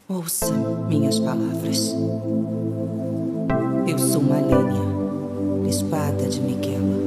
Ouça minhas palavras. Eu sou Malenia, espada de Miquela.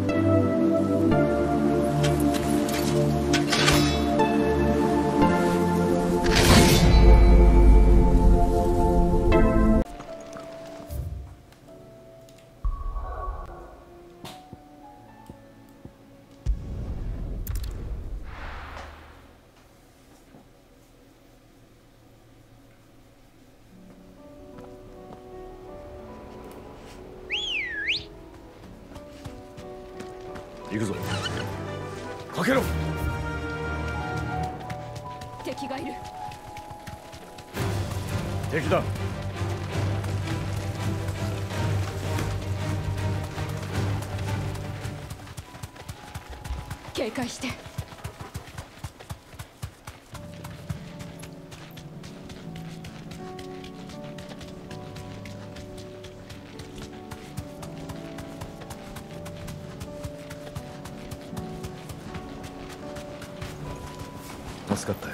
行くぞ。かけろ。 敵がいる。 敵だ。 警戒して。 助かったよ。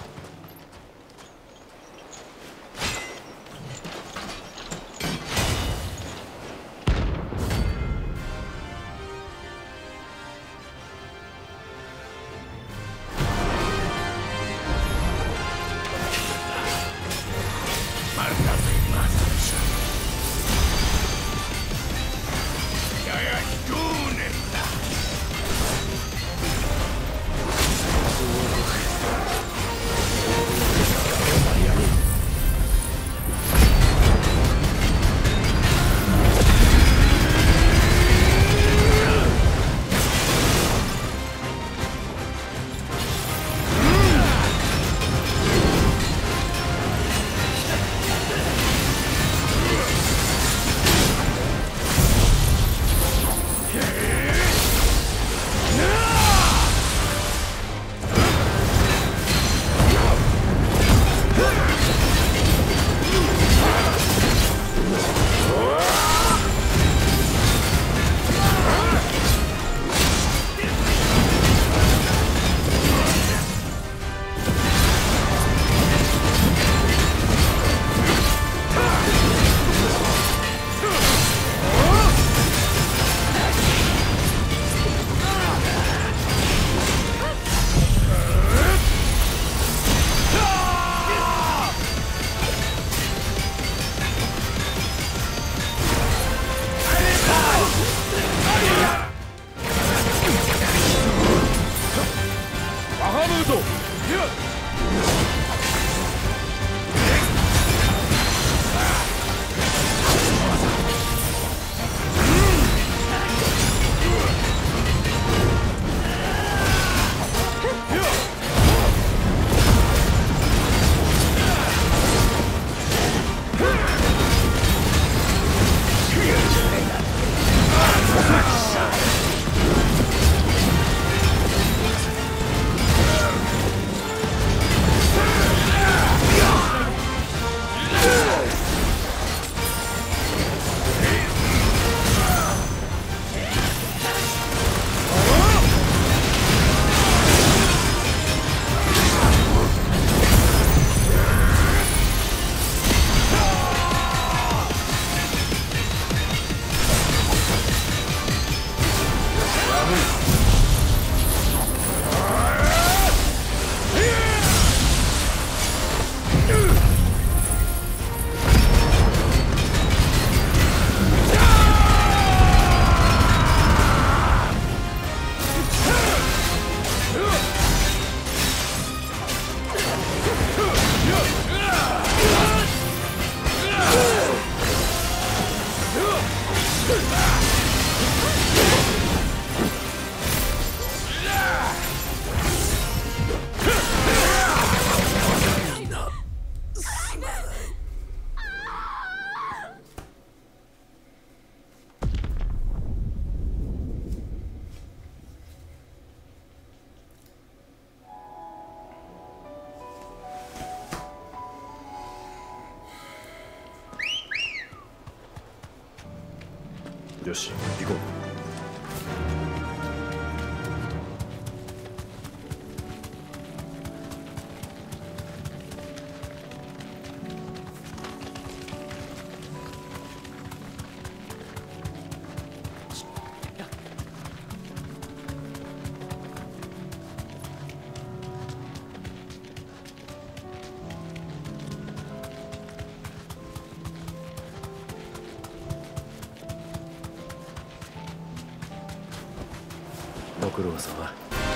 よし、行こう。 苦労様。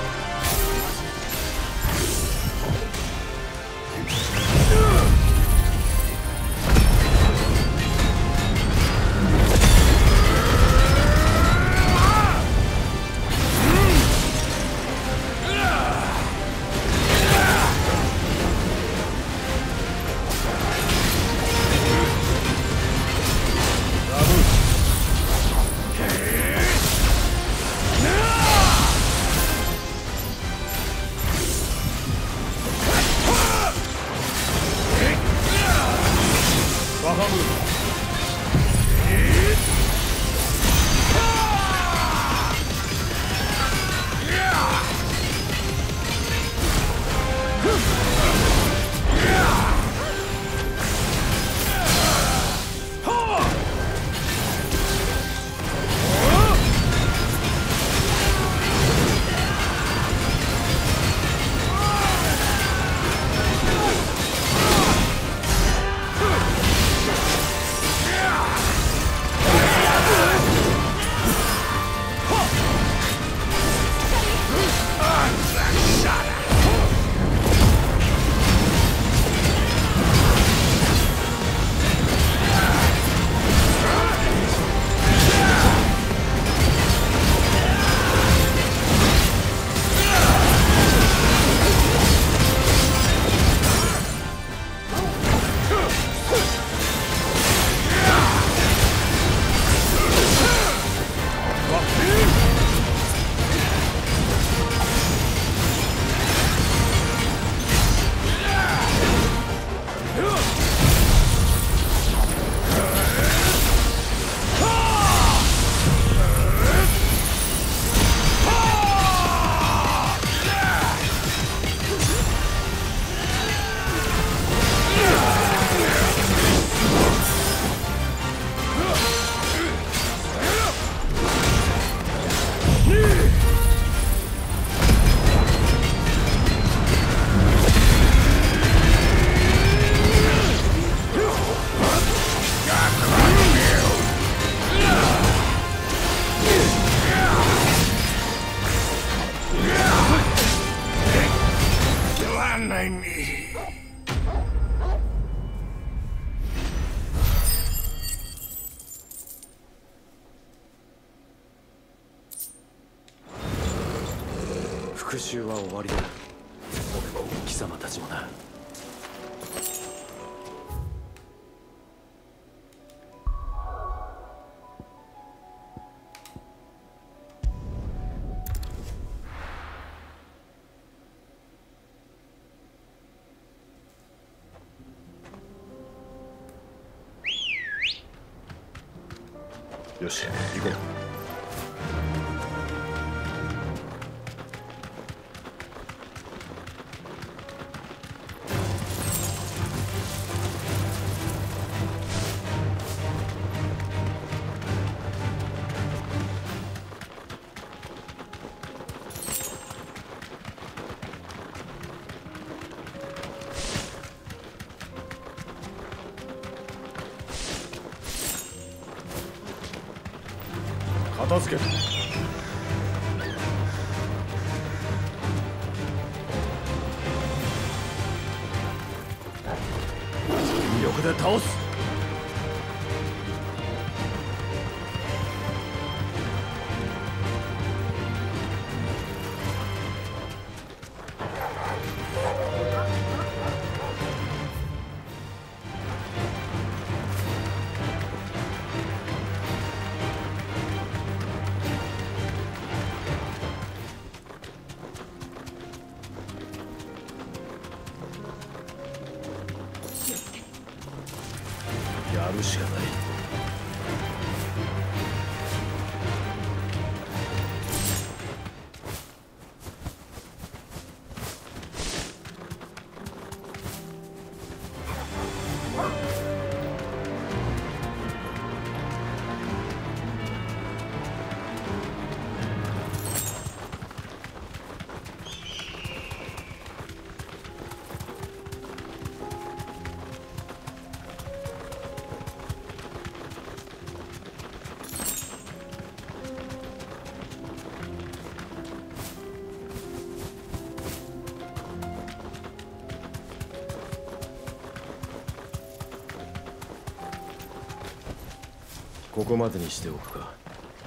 復讐は終わりだ。俺も貴様たちもな。よし、行こう。片付ける。全力で倒す。やるしかない。 ここまでにしておくか。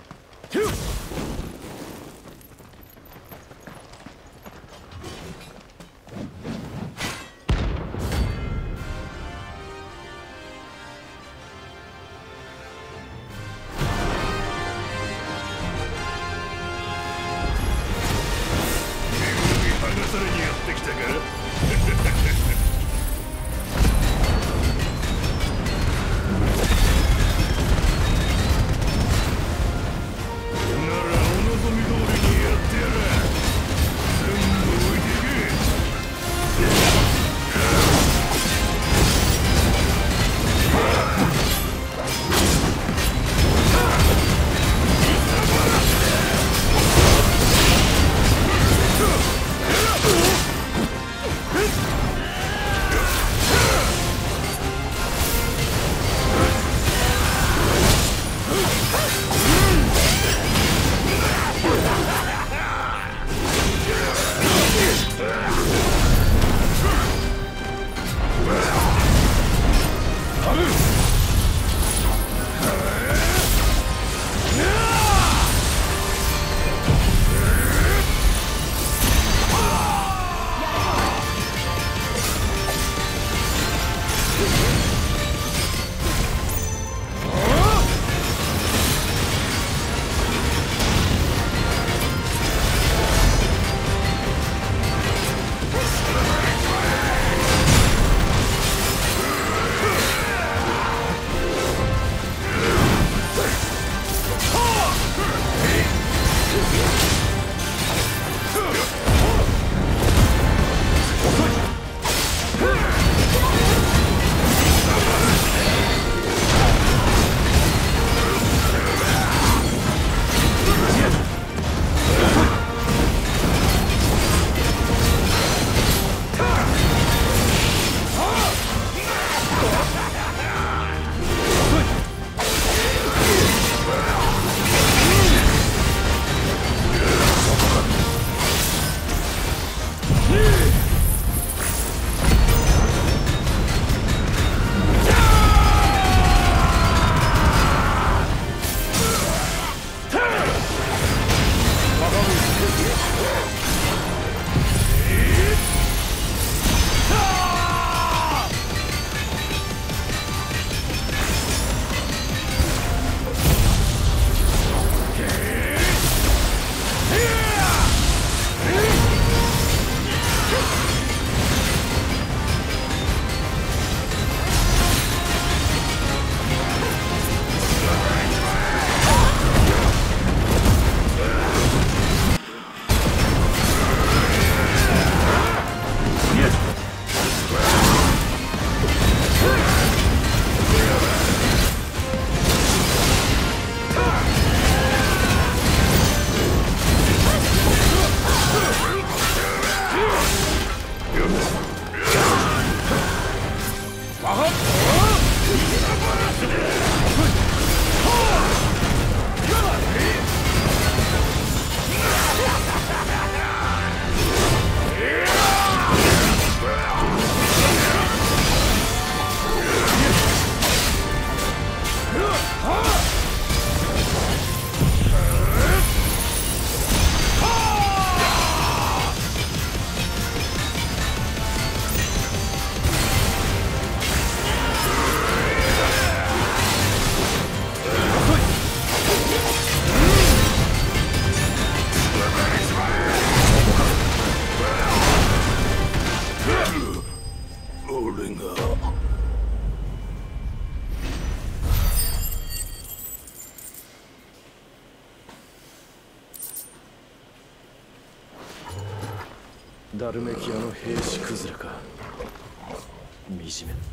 ダルメキアの兵士崩れか。惨め。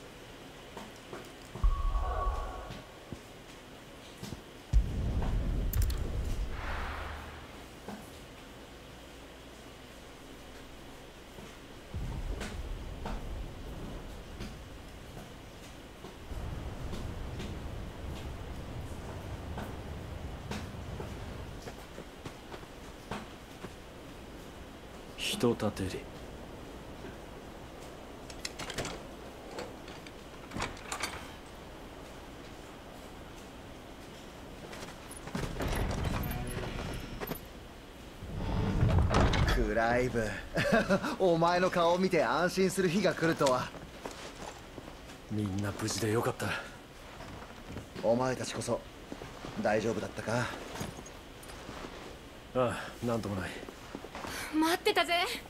人立てり。 ライブお前の顔を見て安心する日が来るとは。 みんな無事でよかった。 お前たちこそ大丈夫だったか？ ああ、なんともない。 待ってたぜ。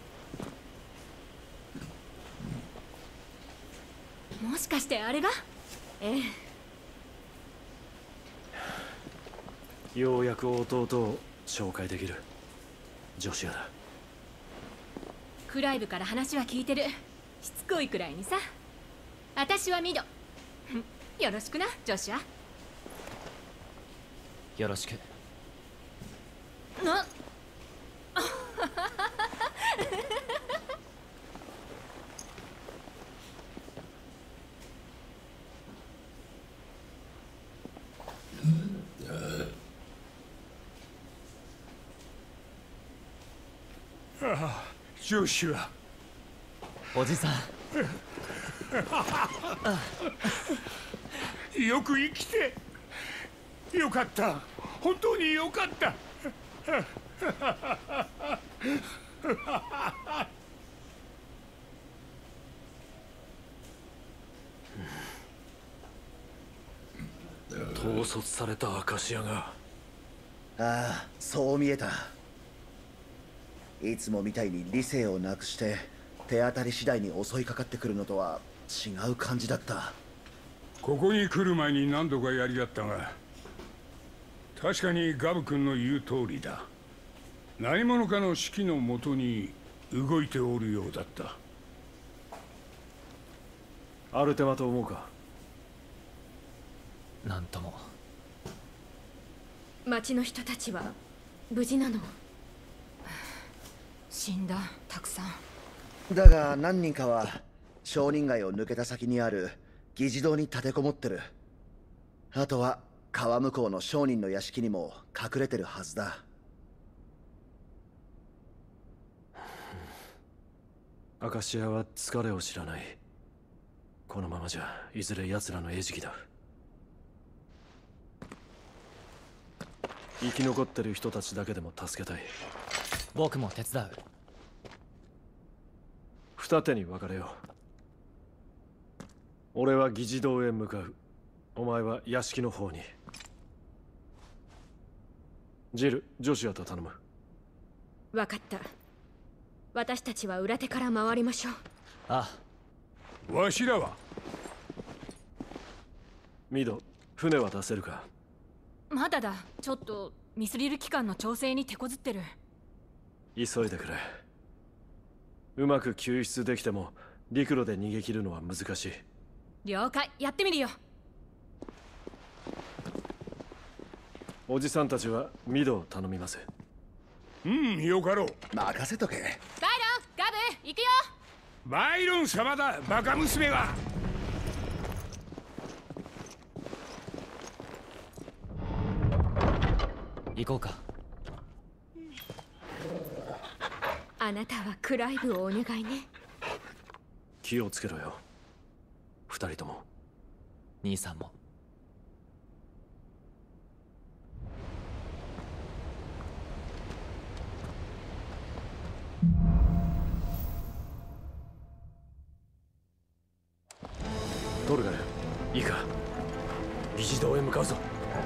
もしかしてあれが？ええ。ようやく弟を紹介できる。ジョシュアだ。 クライブから話は聞いてる。しつこいくらいにさ。私はミド。よろしくな、ジョシュア。 よろしく。 なジョシュア。 おじさんよく生きてよかった。本当によかった。 統率されたアカシアが。 ああ、そう見えた。いつもみたいに理性をなくして手当たり次第に襲いかかってくるのとは違う感じだった。 ここに来る前に何度かやり合ったが、確かにガブ君の言う通りだ。何者かの指揮のもとに動いておるようだった。 アルテマと思うか？ なんとも。 町の人たちは無事なの？死んだ、たくさん。 だが何人かは商人街を抜けた先にある議事堂に立てこもってる。あとは川向こうの商人の屋敷にも隠れてるはずだ。 アカシアは疲れを知らない。このままじゃいずれ奴らの餌食だ。生き残ってる人たちだけでも助けたい。 僕も手伝う。 二手に分かれよう。俺は議事堂へ向かう。お前は屋敷の方に。ジル、ジョシュアと頼む。 分かった。私たちは裏手から回りましょう。 ああ。わしらはミド、船は出せるか？ まだだ。ちょっとミスリル機関の調整に手こずってる。 急いでくれ。うまく救出できても陸路で逃げ切るのは難しい。 了解、やってみるよ。 おじさんたちはミドを頼みます。 うん、よかろう。 任せとけ。 バイロン、ガブ、行くよ。 バイロン様だ、バカ娘が。 行こうか。 あなたはクライブをお願いね。 気をつけろよ、二人とも。 兄さんも。 ドルガル、いいか。議事堂へ向かうぞ。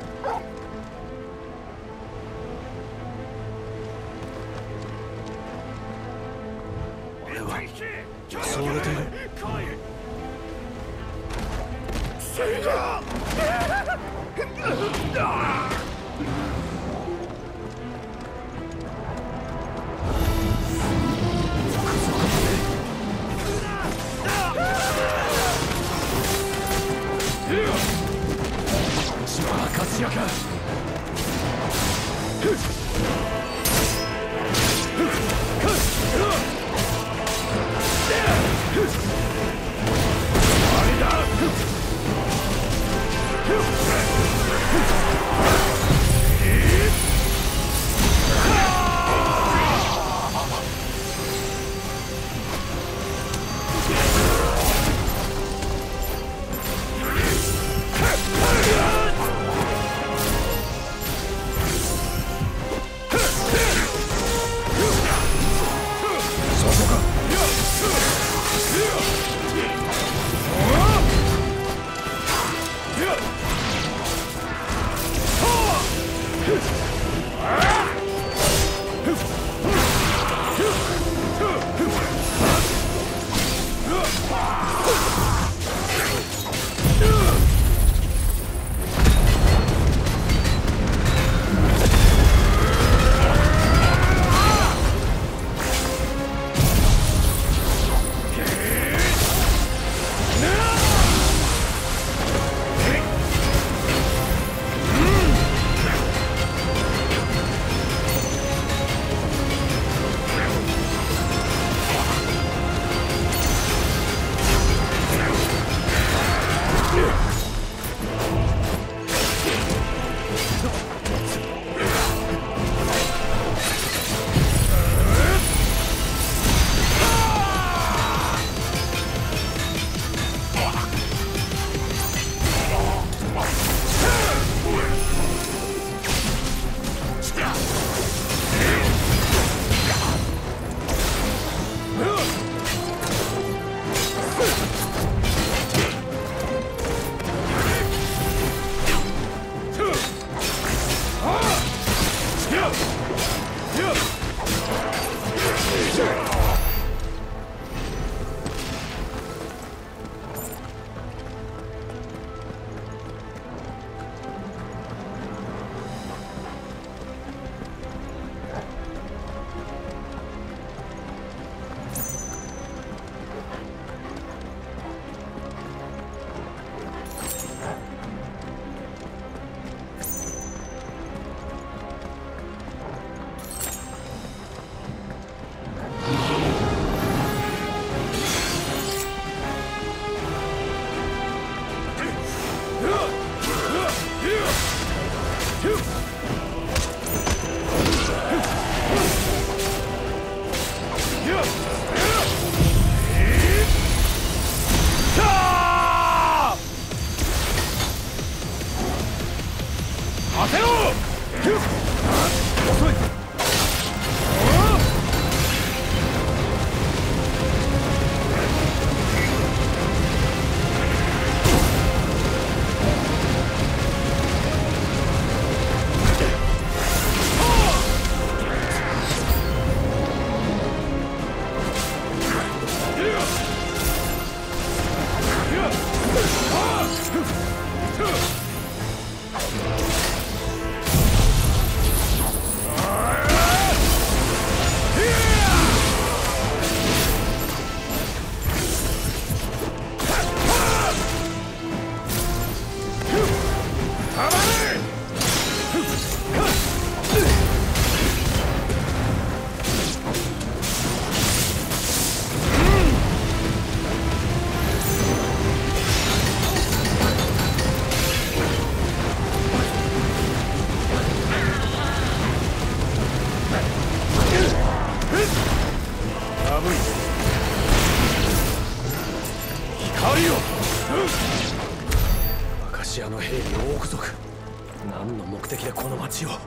俺は襲われている。 セガアカシアか。あれだ。 アカシアの兵備王国族、何の目的でこの町を。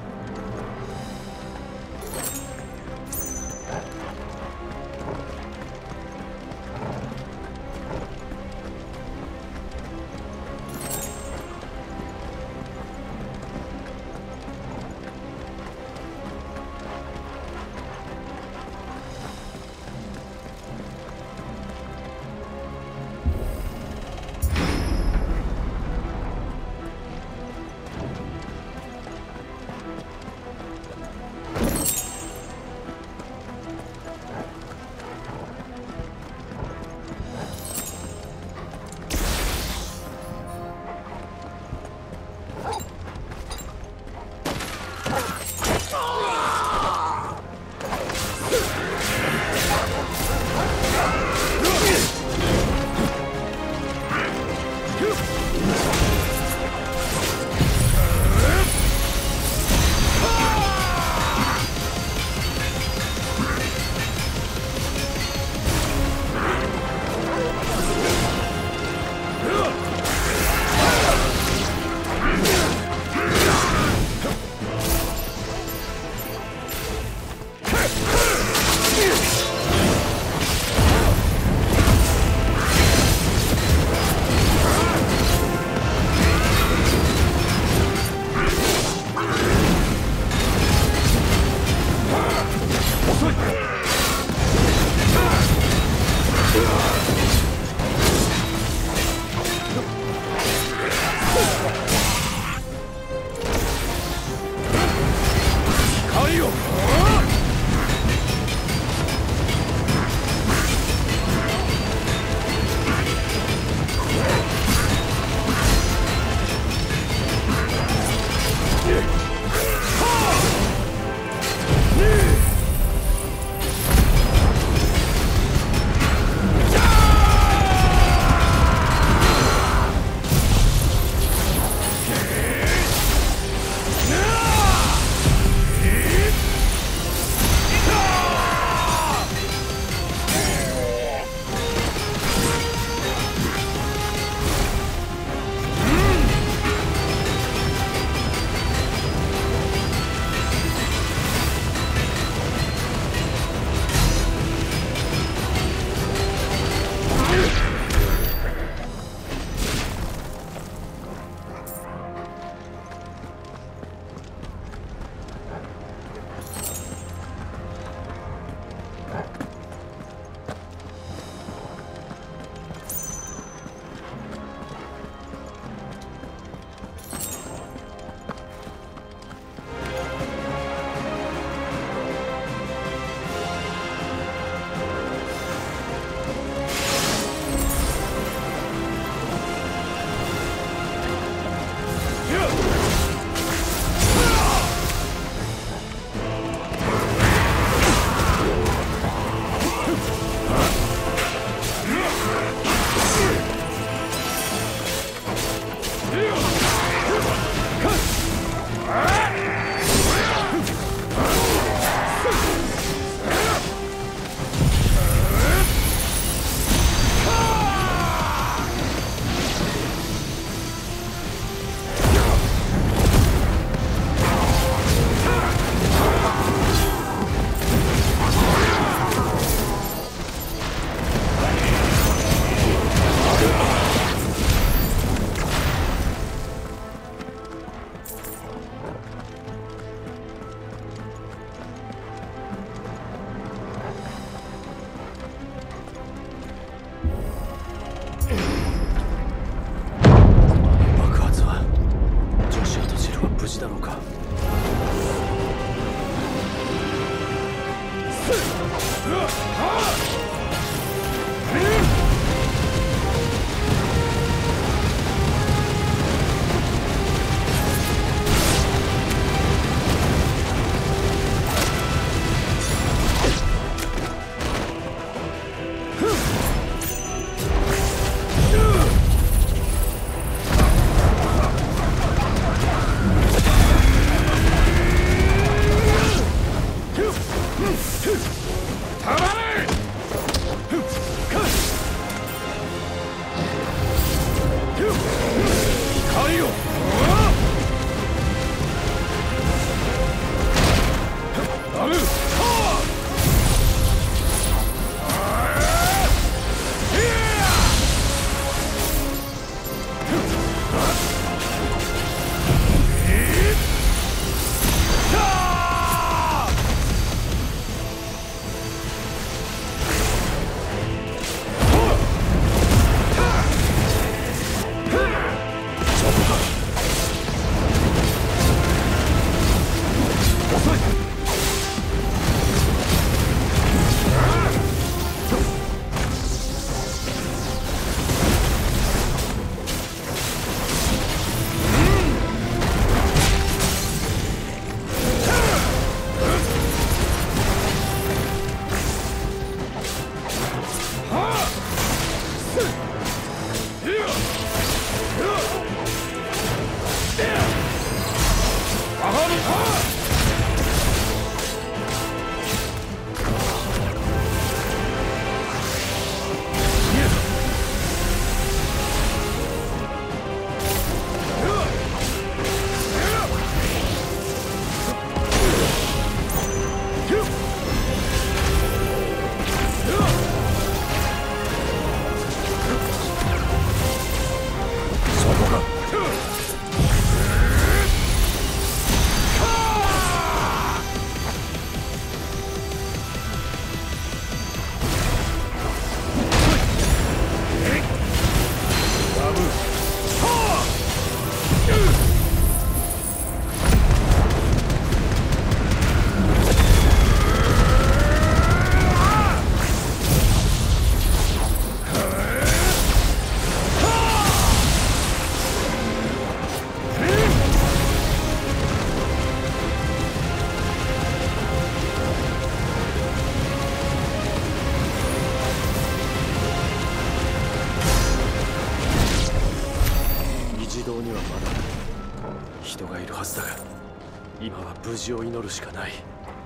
にはまだ人がいるはずだが、今は無事を祈るしかない。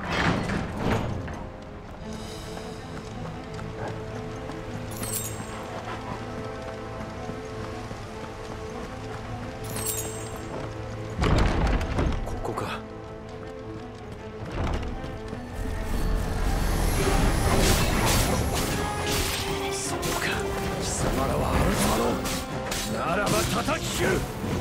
ここか。そうか、貴様らはアルファローならば叩き切る。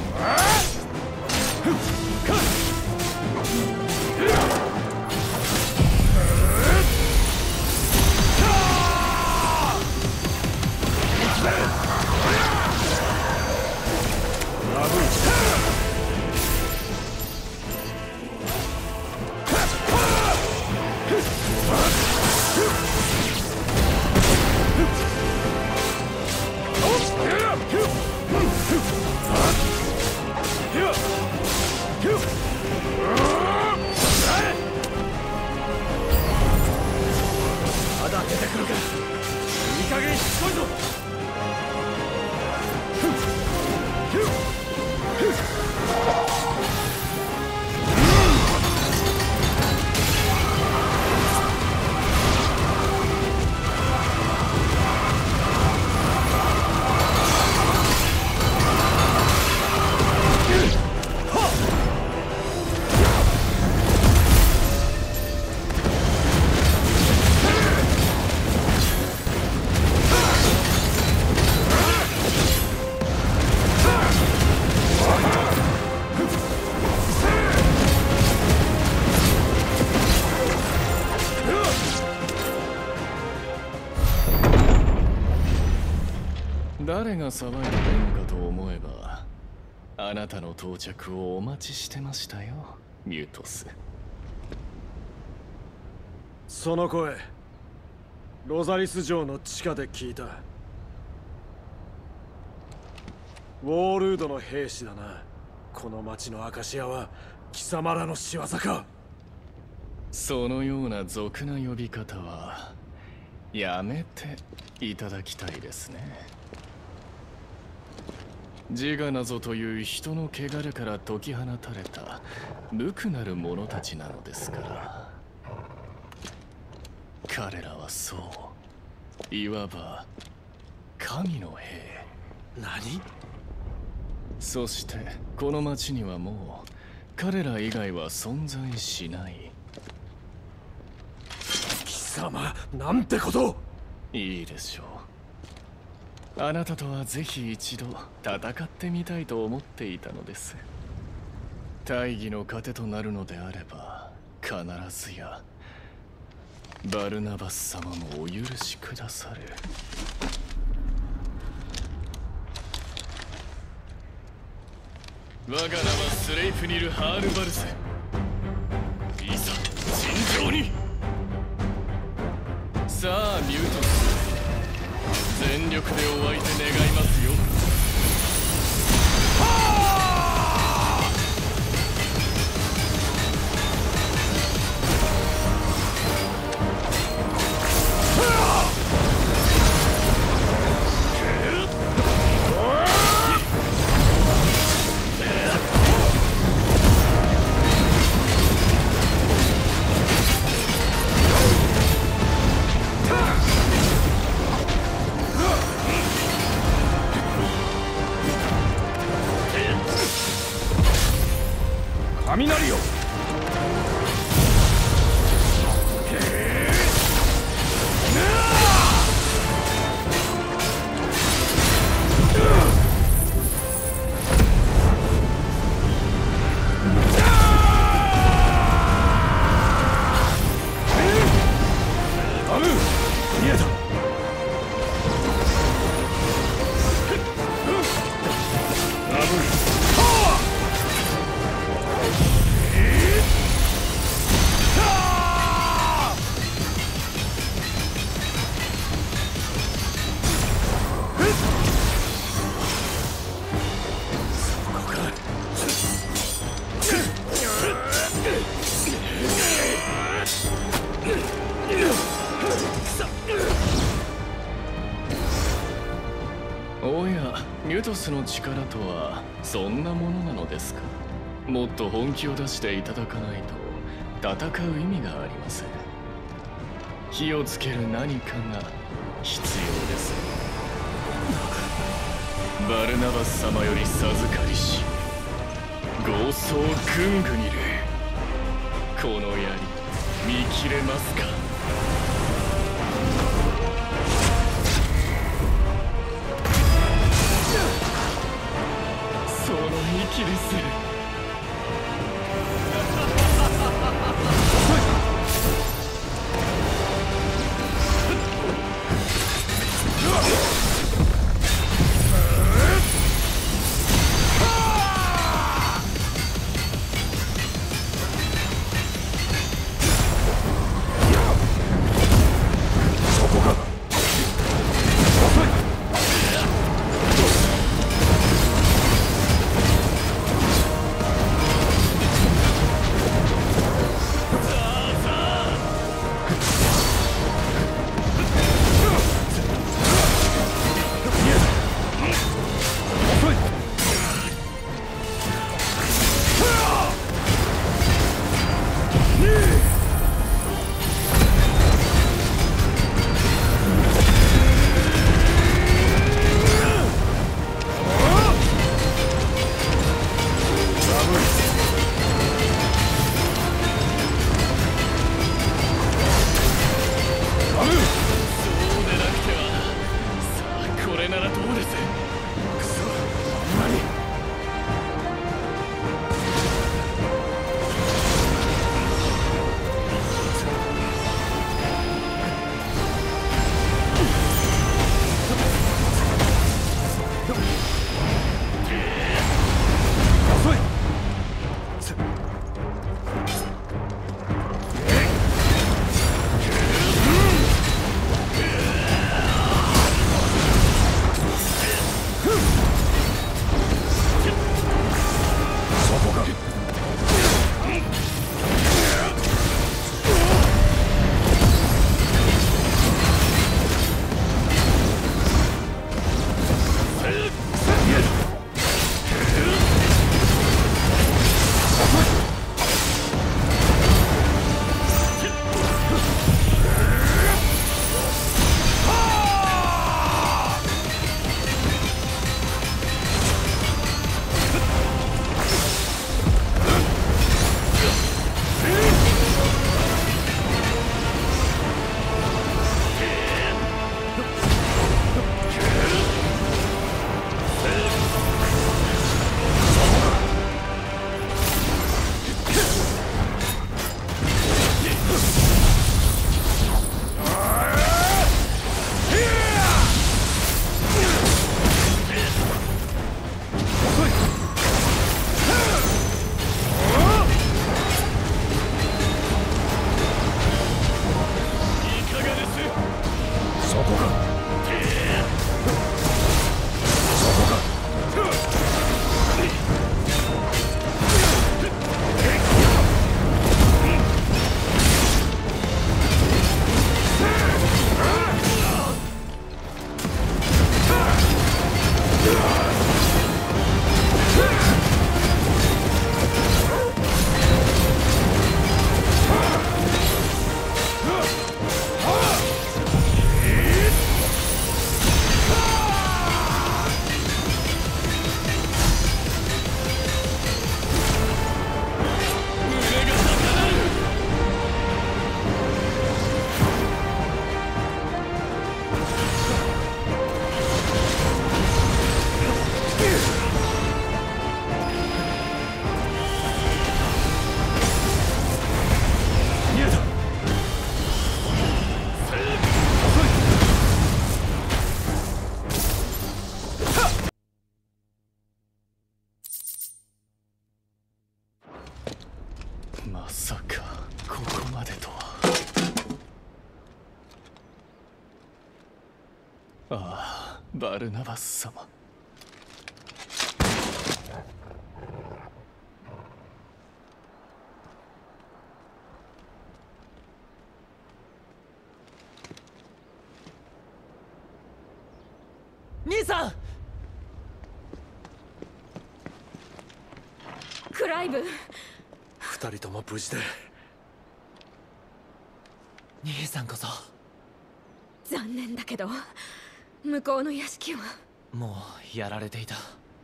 まだ出てくるか。いい加減しつこいぞ。 誰が騒いでいるのかと思えば、あなたの到着をお待ちしてましたよ、ミュートス。 その声、ロザリス城の地下で聞いた。ウォールードの兵士だな。この町のアカシアは貴様らの仕業か。 そのような俗な呼び方はやめていただきたいですね。自我なぞという人の汚れから解き放たれた無垢なる者たちなのですから。彼らはそう、いわば神の兵。 何？ そしてこの町にはもう彼ら以外は存在しない。 貴様、なんてこと。 いいでしょう。あなたとはぜひ一度戦ってみたいと思っていたのです。大義の糧となるのであれば必ずやバルナバス様もお許しくださる。我が名はスレイプニル・ハールバルゼ。いざ尋常に。さあミュートス、全力でお相手願いますよ。 雷よ。見えた。ダブル。 トスの力とはそんなものなのですか？もっと本気を出していただかないと戦う意味がありません。火をつける何かが必要です。バルナバス様より授かりし豪壮グングニル、この槍見切れますか？その息です。まさかここまでとは。ああ、バルナバス様。 兄さん！ クライブ。 二人とも無事で。 兄さんこそ。 残念だけど向こうの屋敷はもうやられていた。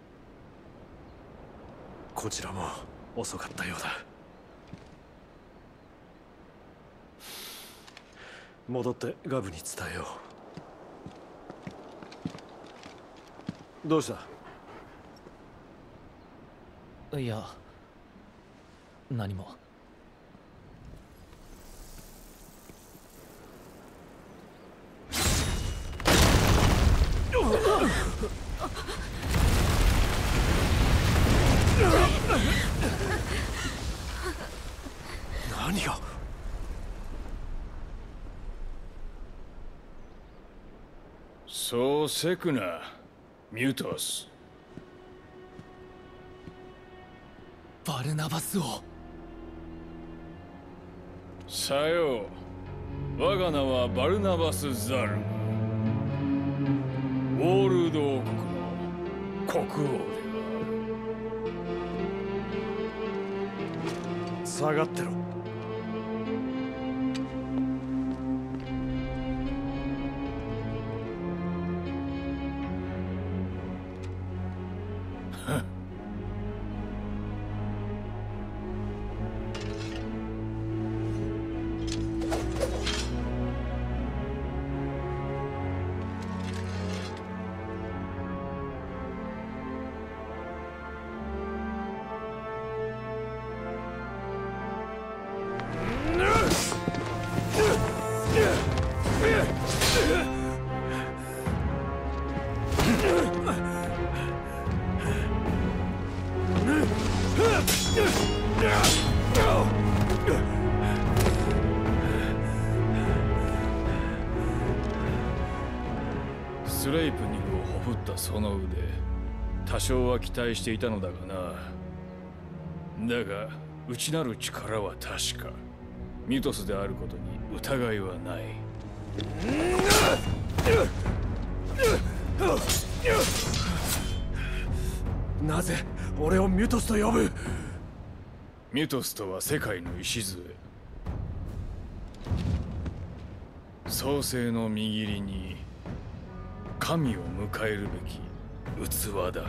こちらも遅かったようだ。戻ってガブに伝えよう。どうした？ いや、何も。 何が？ そうせくな、ミュトス。 バルナバスを。 さよう。我が名はバルナバス・ザルム。ウォールド王国の国王である。 下がってろ。 スレイプニルをほふったその腕、多少は期待していたのだがな。だが内なる力は確か。ミュトスであることに疑いはない。 なぜ俺をミュトスと呼ぶ？ ミュトスとは世界の礎。創世の右利に神を迎えるべき器だ。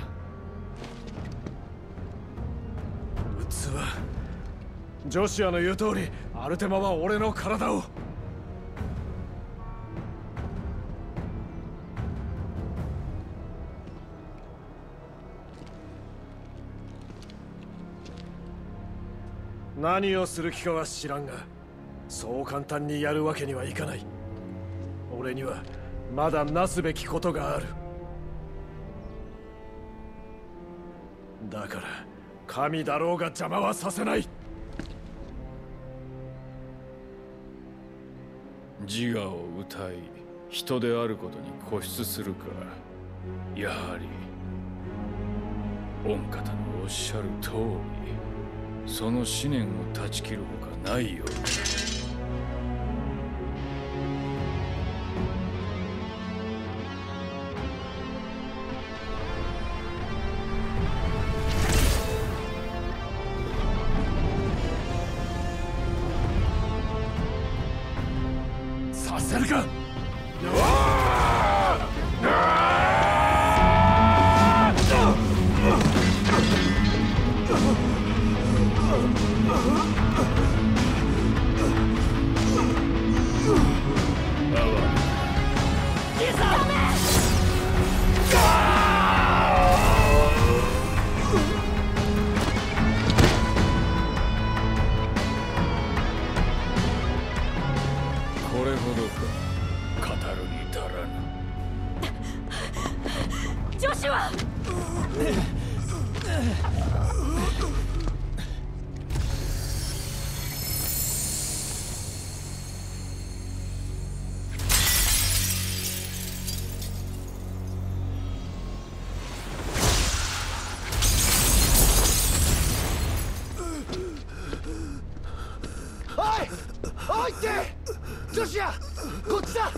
器？ジョシュアの言う通り、アルテマは俺の体を。何をする気かは知らんが、そう簡単にやるわけにはいかない。俺にはまだなすべきことがある。だから神だろうが邪魔はさせない。 自我を歌い人であることに固執するか。やはり御方のおっしゃる通り、その思念を断ち切るほかないようだ。 させるか。 これほどか、語るに足らぬ。 ジョシュア！ おいってジョシュア、こっちだ。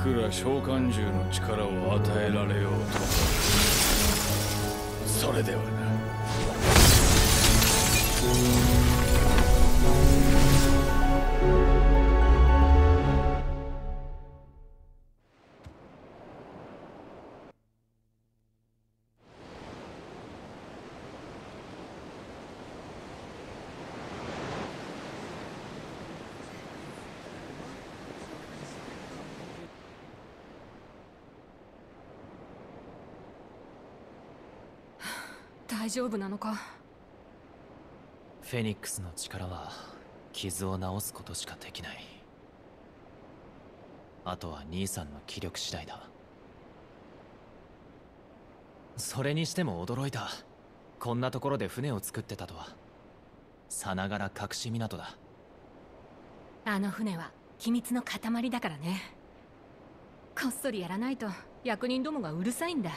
くら召喚獣の力を与えられようと、それではな。 大丈夫なのか。 フェニックスの力は傷を治すことしかできない。あとは兄さんの気力次第だ。それにしても驚いた。こんなところで船を作ってたとは。さながら隠し港だ。 あの船は機密の塊だからね。こっそりやらないと役人どもがうるさいんだ。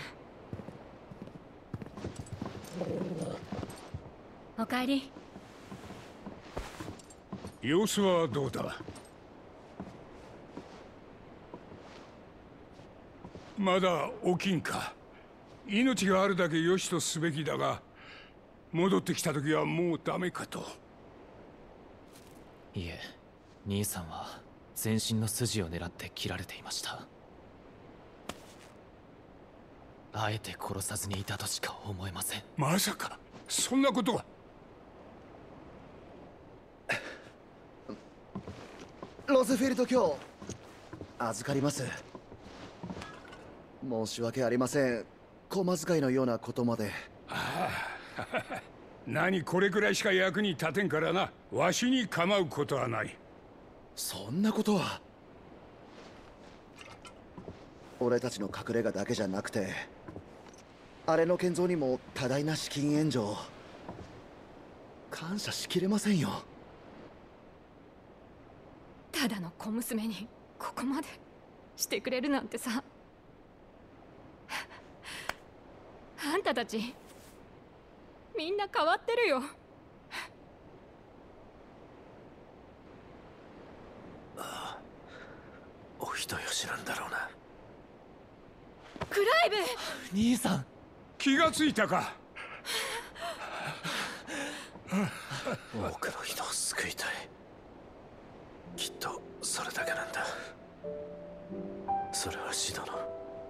おかえり。 様子はどうだ。まだ起きんか。命があるだけ良しとすべきだが、戻ってきた時はもうダメかと。 いえ、兄さんは全身の筋を狙って切られていました。あえて殺さずにいたとしか思えません。 まさかそんなことは。 ロズフェルト卿、預かります。申し訳ありません。小遣いのようなことまで。 何、これくらいしか役に立てんからな。わしに構うことはない。 そんなことは。俺たちの隠れ家だけじゃなくて、あれの建造にも多大な資金援助を。感謝しきれませんよ。 ただの小娘にここまでしてくれるなんてさ。あんたたちみんな変わってるよ。 ああ、お人よしなんだろうな。 クライブ！ 兄さん、 気がついたか。 多くの人を救いたい。きっとそれだけなんだ。それはシドの、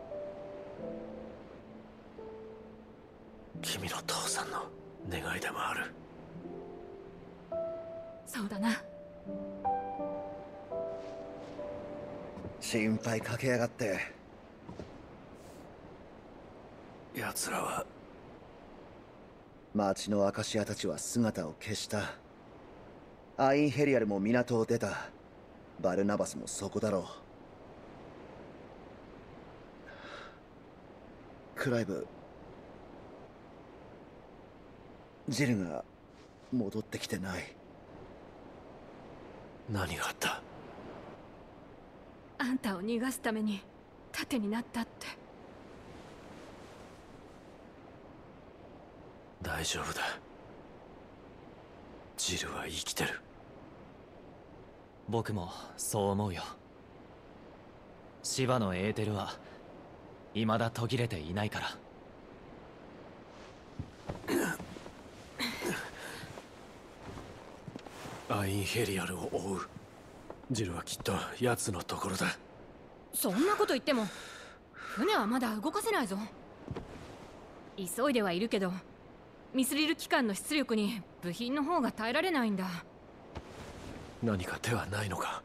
君の父さんの願いでもある。 そうだな。 心配かけやがって。 奴らは町のアカシアたちは姿を消した。アインヘリアルも港を出た。バルナバスもそこだろう。クライブ、ジルが戻ってきてない。 何があった？ あんたを逃がすために盾になったって。 大丈夫だ。ジルは生きてる。 僕もそう思うよ。シバのエーテルは未だ途切れていないから。 アインヘリアルを追う。ジルはきっと奴のところだ。 そんなこと言っても船はまだ動かせないぞ。急いではいるけど、ミスリル機関の出力に部品の方が耐えられないんだ。 何か手はないのか？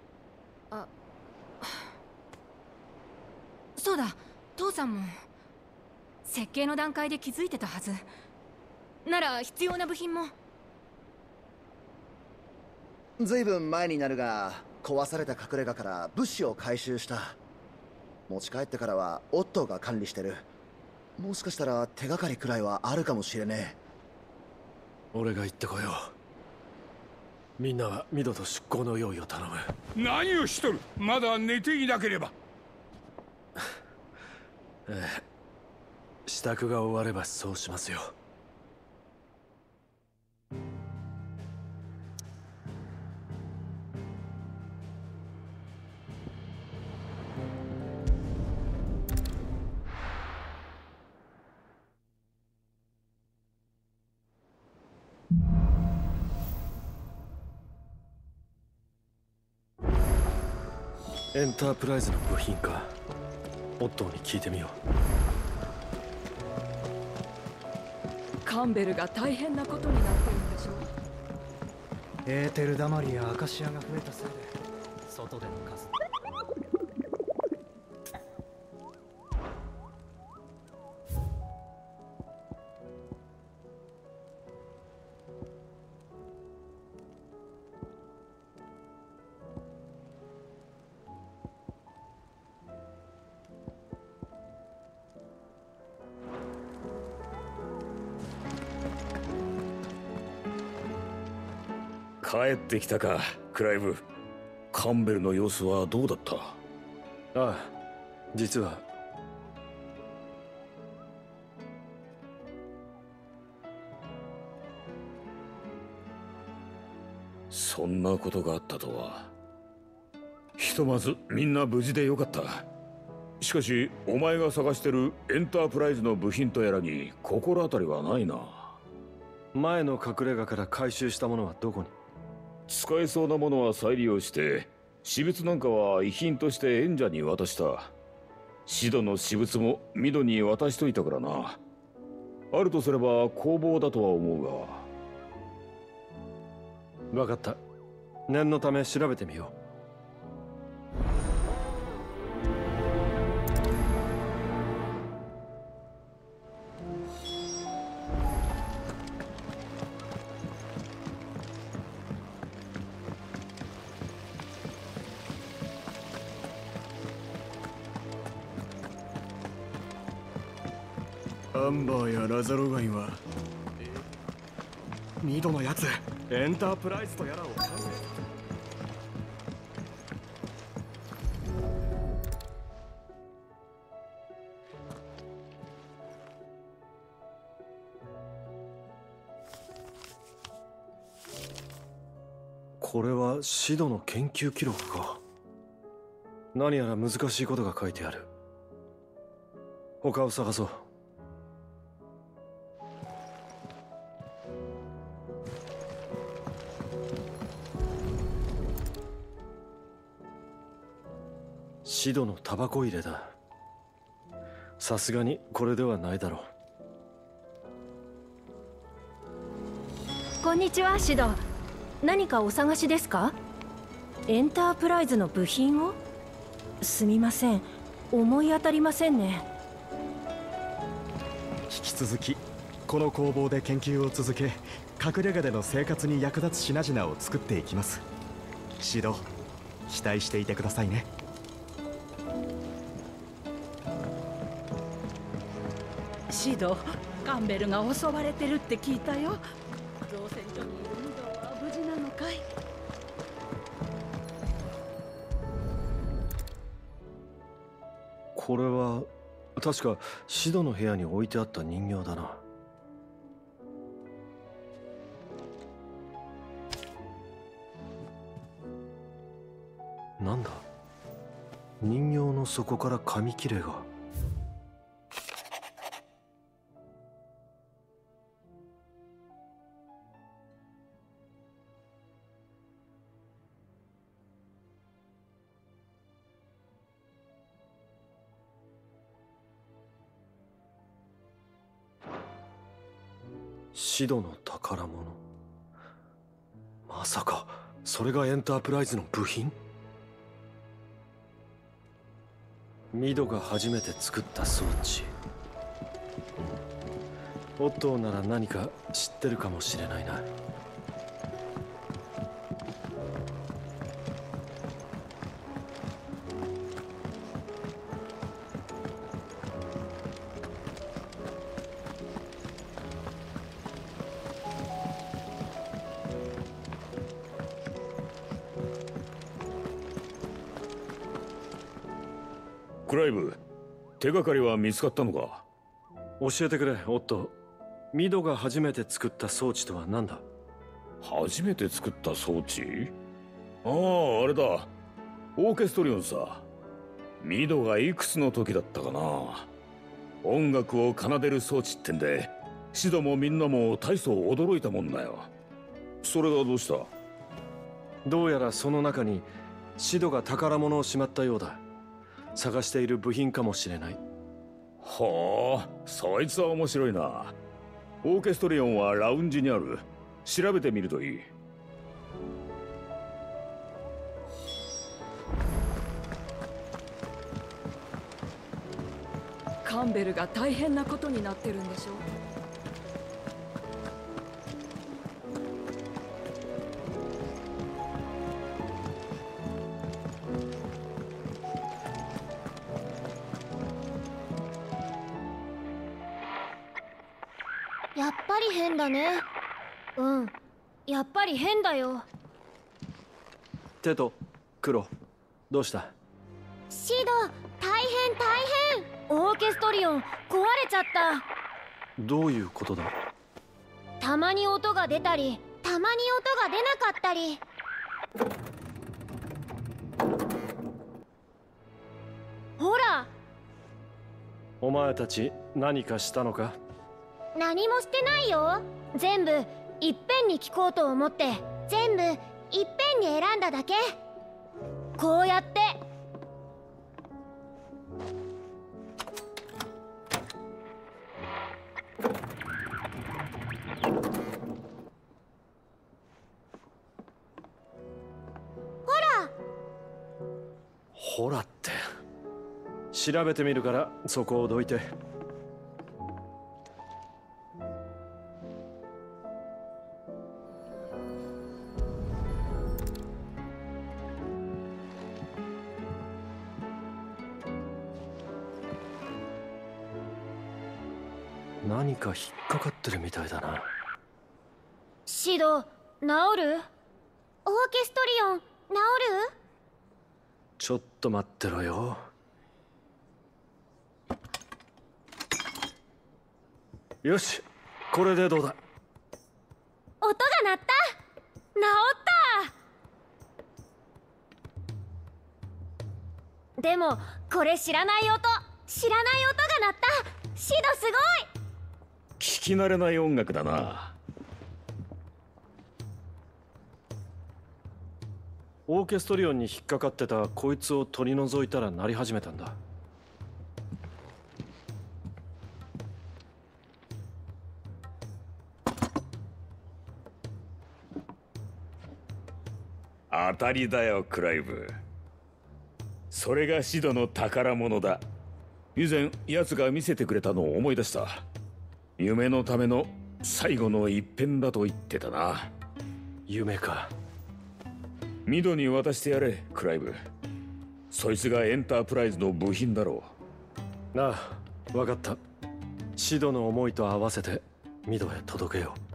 そうだ、父さんも設計の段階で気づいてたはず。なら必要な部品も。 ずいぶん前になるが、壊された隠れ家から物資を回収した。持ち帰ってからはオットーが管理してる。もしかしたら手がかりくらいはあるかもしれねえ。 俺が行ってこよう。みんなはミドと出港の用意を頼む。 何をしとる。まだ寝ていなければ。 ええ、支度が終わればそうしますよ。 エンタープライズの部品か。オットーに聞いてみよう。カンベルが大変なことになってるんでしょ。 エーテルダマリやアカシアが増えたせいで外での数。 帰ってきたか、クライブ。カンベルの様子はどうだった？ う。ああ、実は。 そんなことがあったとは。ひとまずみんな無事でよかった。しかしお前が探してるエンタープライズの部品とやらに心当たりはないな。 前の隠れ家から回収したものはどこに？ 使えそうなものは再利用して、私物なんかは遺品として縁者に渡した。シドの私物もミドに渡しといたからな。あるとすれば工房だとは思うが。分かった。念のため調べてみよう。 アンバーやラザロガイはミドのやつエンタープライズとやらを完成。 これはシドの研究記録か。何やら難しいことが書いてある。他を探そう。シドのタバコ入れだ。さすがにこれではないだろう。こんにちは、シド。何かお探しですか？エンタープライズの部品を？すみません、思い当たりませんね。 引き続きこの工房で研究を続け、隠れ家での生活に役立つ品々を作っていきます。シド、期待していてくださいね。 シド、カンベルが襲われてるって聞いたよ。造船所にいるミドは無事なのかい？ これは確かシドの部屋に置いてあった人形だな。なんだ、人形の底から紙切れが。シドの宝物。まさかそれがエンタープライズの部品？ミドが初めて作った装置。オットーなら何か知ってるかもしれないな。 クライブ、手がかりは見つかったのか？ 教えてくれ、オットー。ミドが初めて作った装置とは何だ？ 初めて作った装置？ああ、あれだ。オーケストリオンさ。ミドがいくつの時だったかな。音楽を奏でる装置ってんで、シドもみんなも大層驚いたもんだよ。それがどうした？ どうやらその中にシドが宝物をしまったようだ。探している部品かもしれない。 ほう、そいつは面白いな。オーケストリオンはラウンジにある。調べてみるといい。 カンベルが大変なことになってるんでしょ。 やっぱり変だね。うん、やっぱり変だよ。 テト、クロ、どうした？ シド、大変大変。オーケストリオン壊れちゃった。 どういうことだ？ たまに音が出たり、たまに音が出なかったり。ほら。 お前たち何かしたのか？ 何もしてないよ。全部いっぺんに聞こうと思って全部いっぺんに選んだだけ。こうやって。ほら。 ほらって調べてみるからそこをどいて。何か引っかかってるみたいだな。 シド、治る？オーケストリオン、治る？ ちょっと待ってろよ。よし、これでどうだ？ 音が鳴った！治った！でも、これ知らない音が鳴った！シドすごい！ 聞き慣れない音楽だな。 オーケストリオンに引っかかってたこいつを取り除いたら鳴り始めたんだ。 当たりだよ、クライブ。それがシドの宝物だ。以前奴が見せてくれたのを思い出した。夢のための最後の一片だと言ってたな。 夢か。 ミドに渡してやれ、クライブ。そいつがエンタープライズの部品だろう。ああ、分かった。シドの思いと合わせてミドへ届けよう。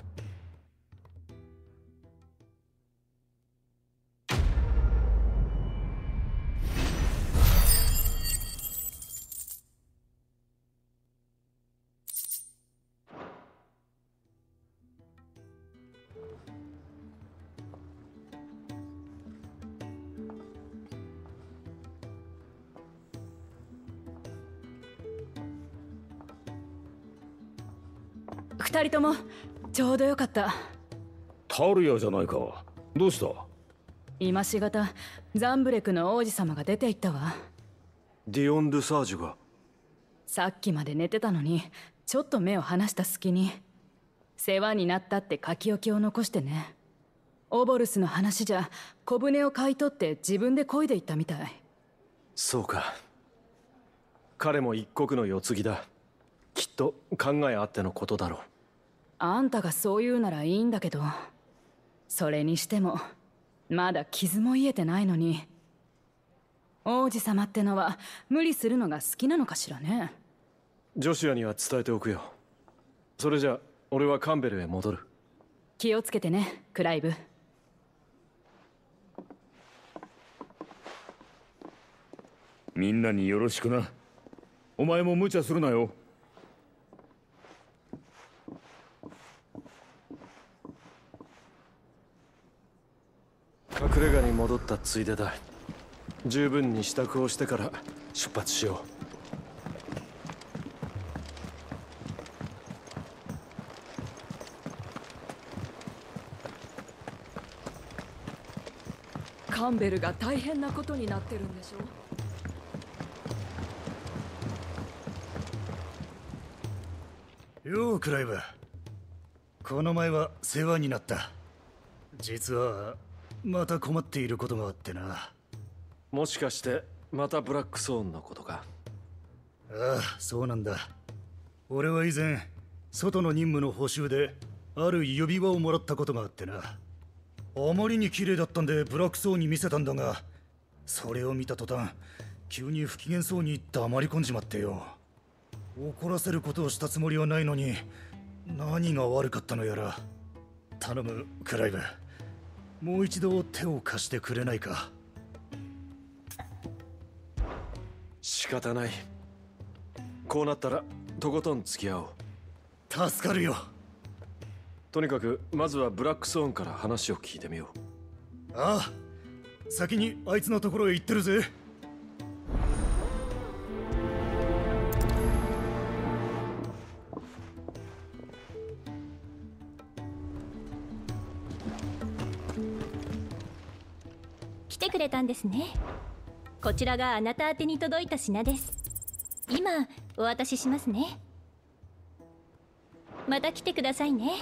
二人ともちょうどよかった。 タルヤじゃないか。どうした？ 今しがたザンブレクの王子様が出て行ったわ。 ディオン・ドゥサージュが。 さっきまで寝てたのにちょっと目を離した隙に世話になったって書き置きを残してね。オボルスの話じゃ小舟を買い取って自分で漕いでいったみたい。 そうか。彼も一国の世継ぎだ。きっと考えあってのことだろう。 あんたがそう言うならいいんだけど、それにしてもまだ傷も癒えてないのに王子様ってのは無理するのが好きなのかしらね。 ジョシュアには伝えておくよ。それじゃ俺はカンベルへ戻る。 気をつけてね、クライブ。 みんなによろしくな。お前も無茶するなよ。 隠れ家に戻ったついでだ。十分に支度をしてから出発しよう。 カンベルが大変なことになってるんでしょ。 ようクライブ、この前は世話になった。実はまた困っていることがあってな。 もしかしてまたブラックソーンのことか？ ああ、そうなんだ。俺は以前外の任務の報酬である指輪をもらったことがあってな。あまりに綺麗だったんでブラックソーンに見せたんだが、それを見た途端急に不機嫌そうに黙り込んじまってよ。怒らせることをしたつもりはないのに何が悪かったのやら。頼むクライブ、もう一度手を貸してくれないか？ 仕方ない。こうなったらとことん付き合おう。 助かるよ。 とにかくまずはブラックソーンから話を聞いてみよう。ああ、先にあいつのところへ行ってるぜ。 来てくれたんですね。こちらがあなた宛てに届いた品です。今お渡ししますね。また来てくださいね。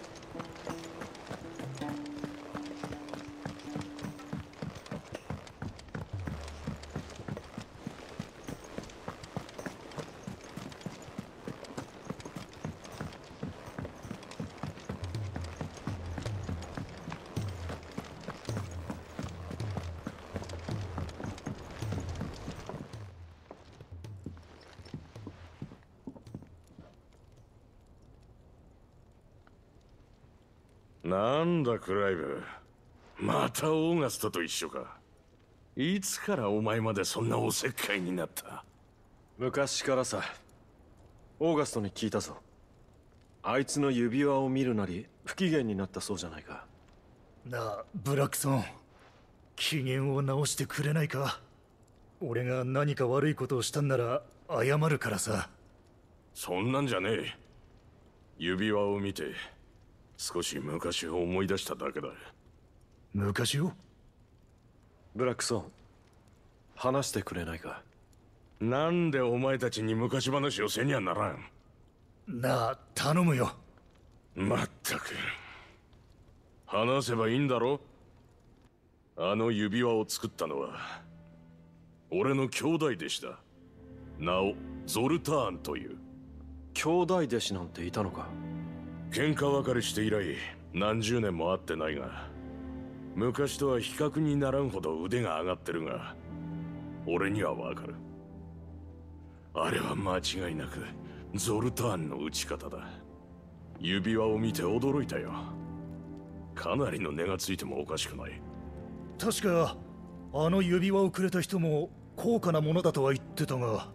なんだクライブ、またオーガストと一緒か。いつからお前までそんなおせっかいになった？ 昔からさ。オーガストに聞いたぞ。あいつの指輪を見るなり不機嫌になったそうじゃないか。 なあブラックソン、機嫌を直してくれないか？俺が何か悪いことをしたんなら謝るからさ。 そんなんじゃねえ。指輪を見て少し昔を思い出しただけだ。 昔を？ ブラックソン、話してくれないか？ なんでお前たちに昔話をせにゃならん。 なあ頼むよ。 まったく、話せばいいんだろ。あの指輪を作ったのは俺の兄弟弟子だ。名をゾルターンという。 兄弟弟子なんていたのか？ 喧嘩別れして以来何十年も会ってないが、昔とは比較にならんほど腕が上がってるが、俺にはわかる。あれは間違いなくゾルターンの打ち方だ。指輪を見て驚いたよ。かなりの値がついてもおかしくない。 確かあの指輪をくれた人も高価なものだとは言ってたが。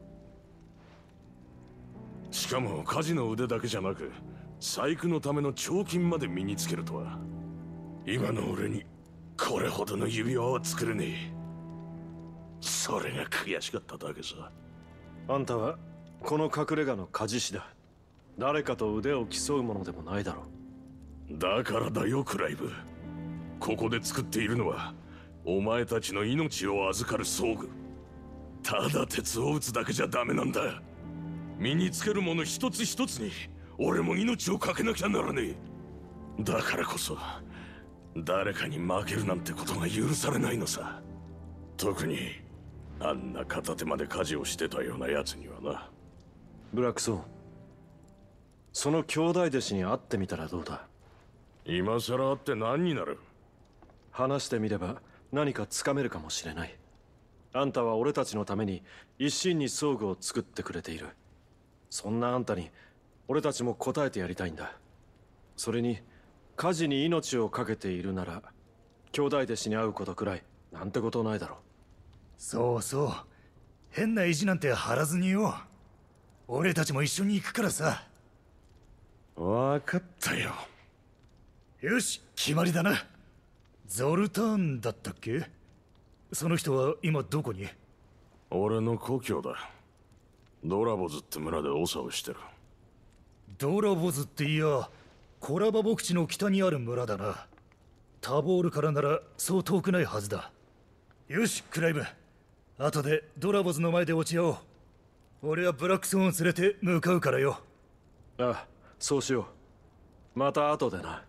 しかも火事の腕だけじゃなく細工のための彫金まで身につけるとは。今の俺にこれほどの指輪は作れねえ。それが悔しかっただけさ。 あんたはこの隠れ家の鍛冶師だ。誰かと腕を競うものでもないだろう。だからだよクライブ。ここで作っているのはお前たちの命を預かる装具。ただ鉄を打つだけじゃダメなんだ。身につけるもの一つ一つに俺も命をかけなきゃならねえ。だからこそ誰かに負けるなんてことが許されないのさ。特にあんな片手まで家事をしてたようなやつにはな。 ブラックソーン、その兄弟弟子に会ってみたらどうだ？ 今さら会って何になる？ 話してみれば何かつかめるかもしれない。あんたは俺たちのために一心に装具を作ってくれている。そんなあんたに俺たちも応えてやりたいんだ。それに火事に命を懸けているなら兄弟弟子に会うことくらいなんてことないだろう。 そうそう、変な意地なんて張らずによ。俺たちも一緒に行くからさ。 分かったよ。 よし、決まりだな。ゾルターンだったっけ？その人は今どこに？ 俺の故郷だ。ドラボズって村で長をしてる。 ドラボズっていや、コラバ牧地の北にある村だな。 タボールからならそう遠くないはずだ。よし、クライブ。後でドラボズの前で落ち合おう。俺はブラックソーンを連れて向かうからよ。 ああ、そうしよう。また後でな。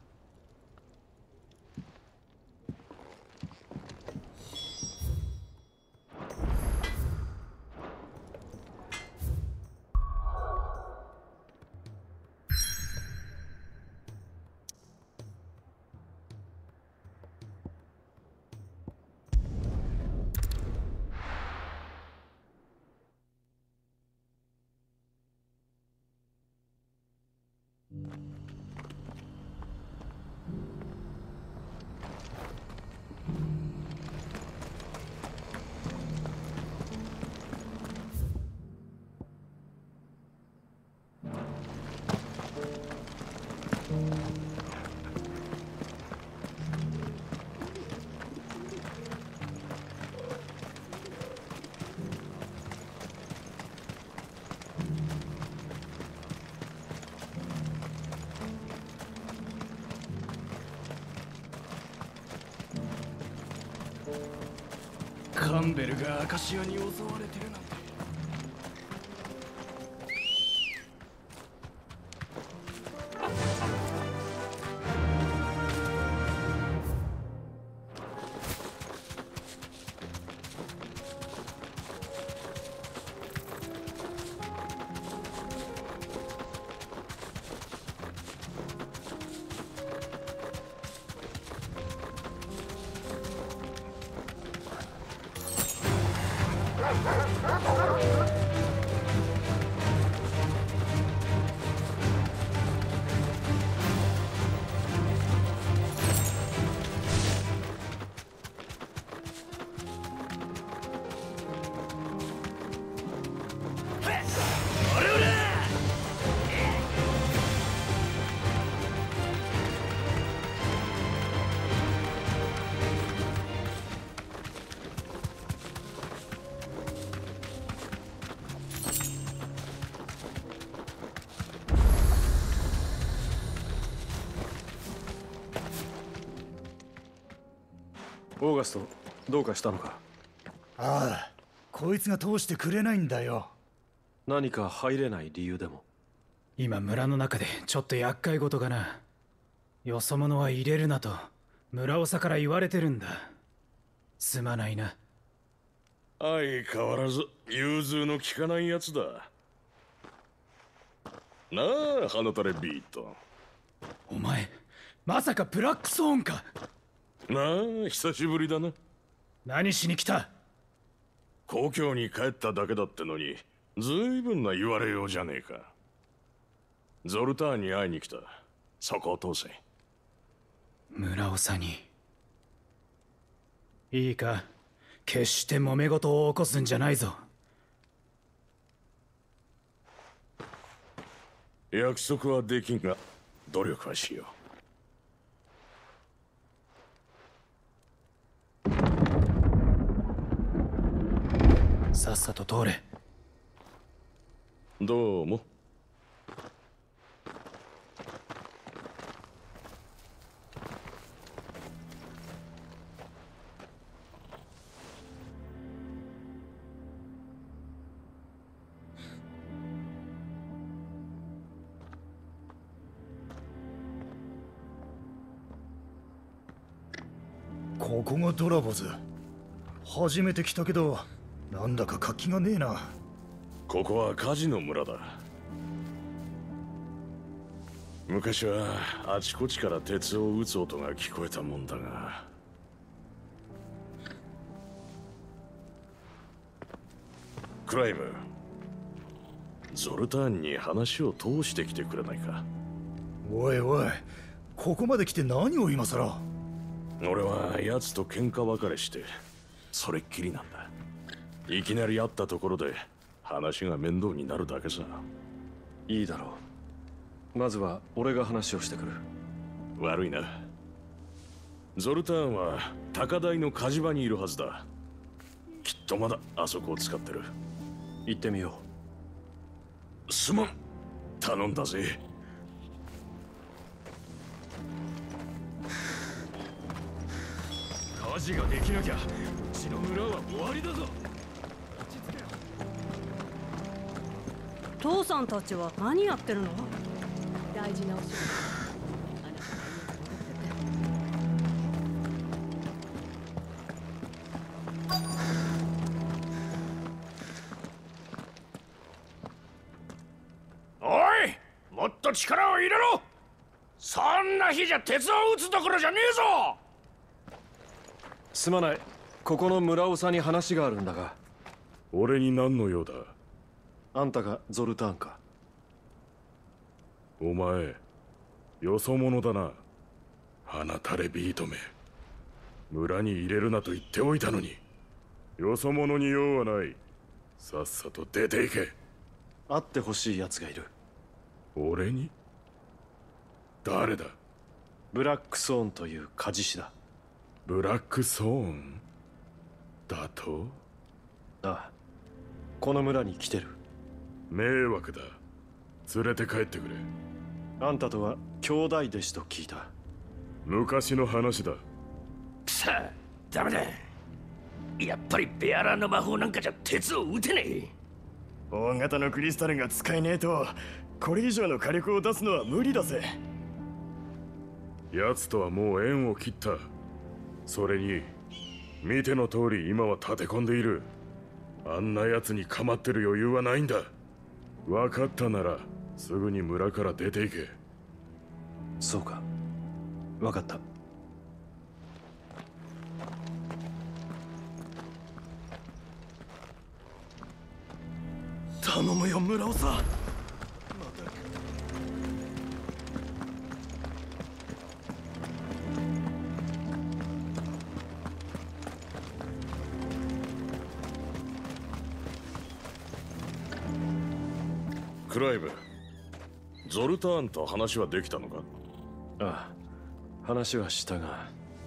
カンベルがアカシアに襲われてるなんて。 オーガスト、どうかしたのか？ ああ、こいつが通してくれないんだよ。 何か入れない理由でも？ 今村の中でちょっと厄介事がな。よそ者は入れるなと村長から言われてるんだ。すまないな。 相変わらず融通の利かないやつだなあ、ハノタレビート。 お前まさかブラックソーンか？ なあ、久しぶりだな。 何しに来た？ 故郷に帰っただけだってのにずいぶんな言われようじゃねえか。ゾルターンに会いに来た。そこを通せ。 村長にいいか、決して揉め事を起こすんじゃないぞ。 約束はできんが努力はしよう。 さっさと通れ。 どうも。 ここがドラボズ。初めて来たけどなんだか活気がねえな。 ここはカジの村だ。昔はあちこちから鉄を撃つ音が聞こえたもんだが、クライム、ゾルターンに話を通してきてくれないか？ おいおい、ここまで来て何を今さら。 俺は奴と喧嘩別れしてそれっきりなんだ。いきなり会ったところで話が面倒になるだけさ。 いいだろう。まずは俺が話をしてくる。 悪いな。ゾルターンは高台の火事場にいるはずだ。きっとまだあそこを使ってる。 行ってみよう。すまん、頼んだぜ。 火事ができなきゃうちの村は終わりだぞ。 父さんたちは何やってるの？大事なお仕事。 おい、もっと力を入れろ。そんな日じゃ鉄を打つどころじゃねえぞ。 すまない、ここの村長に話があるんだが。 俺に何の用だ。 あんたがゾルターンか。 お前よそ者だな。鼻垂れビートめ。村に入れるなと言っておいたのに。よそ者に用はない。さっさと出て行け。 会ってほしい奴がいる。 俺に？誰だ？ ブラックソーンという鍛冶師だ。 ブラックソーンだと？ ああ、この村に来てる。 迷惑だ。連れて帰ってくれ。 あんたとは兄弟弟子と聞いた。 昔の話だ。 さあ、ダメだ。やっぱりベアラーの魔法なんかじゃ鉄を打てねえ。 大型のクリスタルが使えねえとこれ以上の火力を出すのは無理だぜ。 奴とはもう縁を切った。それに見ての通り今は立て込んでいる。あんな奴に構ってる余裕はないんだ。分かったならすぐに村から出て行け。 そうか、分かった。 頼むよ村長。 クライブ、ゾルターンと話はできたのか？ ああ、話はしたが。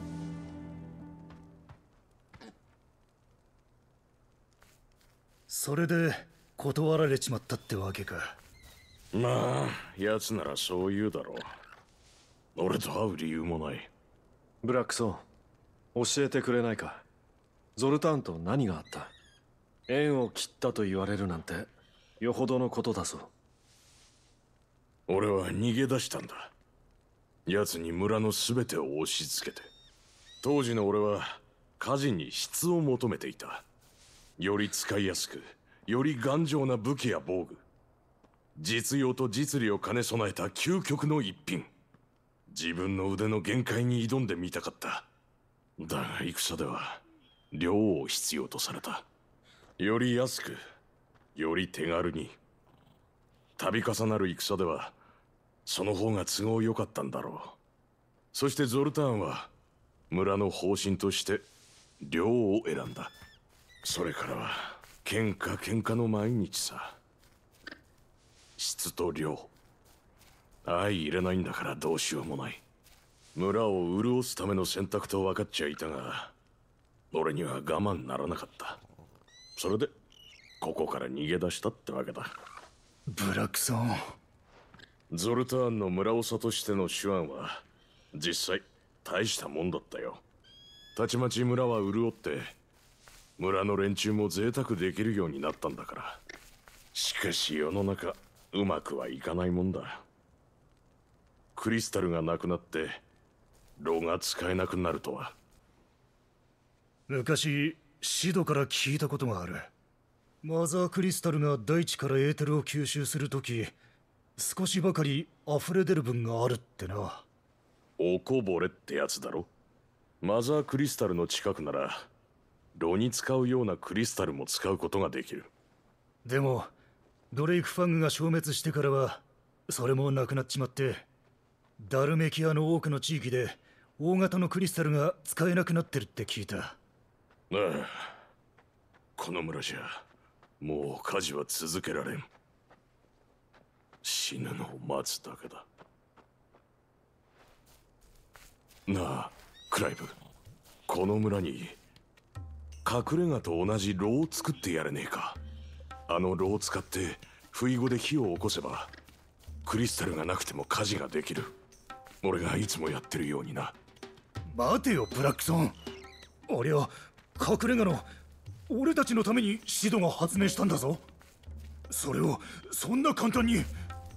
それで断られちまったってわけか。 まあ奴ならそう言うだろう。俺と会う理由もない。 ブラックソーン、教えてくれないか。ゾルターンと何があった？縁を切ったと言われるなんてよほどのことだぞ。 俺は逃げ出したんだ。奴に村の全てを押し付けて。当時の俺は家事に質を求めていた。より使いやすく、より頑丈な武器や防具、実用と実利を兼ね備えた究極の一品。自分の腕の限界に挑んでみたかった。だが戦では量を必要とされた。より安く、より手軽に。度重なる戦ではその方が都合良かったんだろう。そしてゾルターンは村の方針として量を選んだ。それからは喧嘩の毎日さ。質と量、相入れないんだからどうしようもない。村を潤すための選択と分かっちゃいたが、俺には我慢ならなかった。それでここから逃げ出したってわけだ。 ブラックソーン。 ゾルターンの村長としての手腕は実際大したもんだったよ。たちまち村は潤って村の連中も贅沢できるようになったんだから。しかし世の中うまくはいかないもんだ。クリスタルがなくなって炉が使えなくなるとは。 昔シドから聞いたことがある。マザークリスタルが大地からエーテルを吸収するとき、少しばかり溢れ出る分があるってな。 おこぼれってやつだろ。マザークリスタルの近くなら炉に使うようなクリスタルも使うことができる。 でもドレイクファングが消滅してからはそれもなくなっちまって、ダルメキアの多くの地域で大型のクリスタルが使えなくなってるって聞いた。 ああ、この村じゃもう家事は続けられん。死ぬのを待つだけだ。なあクライブ、この村に隠れ家と同じ炉を作ってやれねえか。あの炉を使って不意後で火を起こせばクリスタルがなくても火事ができる。俺がいつもやってるようにな。 待てよブラックソン。 ありゃ隠れ家の俺たちのためにシドが発明したんだぞ。それをそんな簡単に。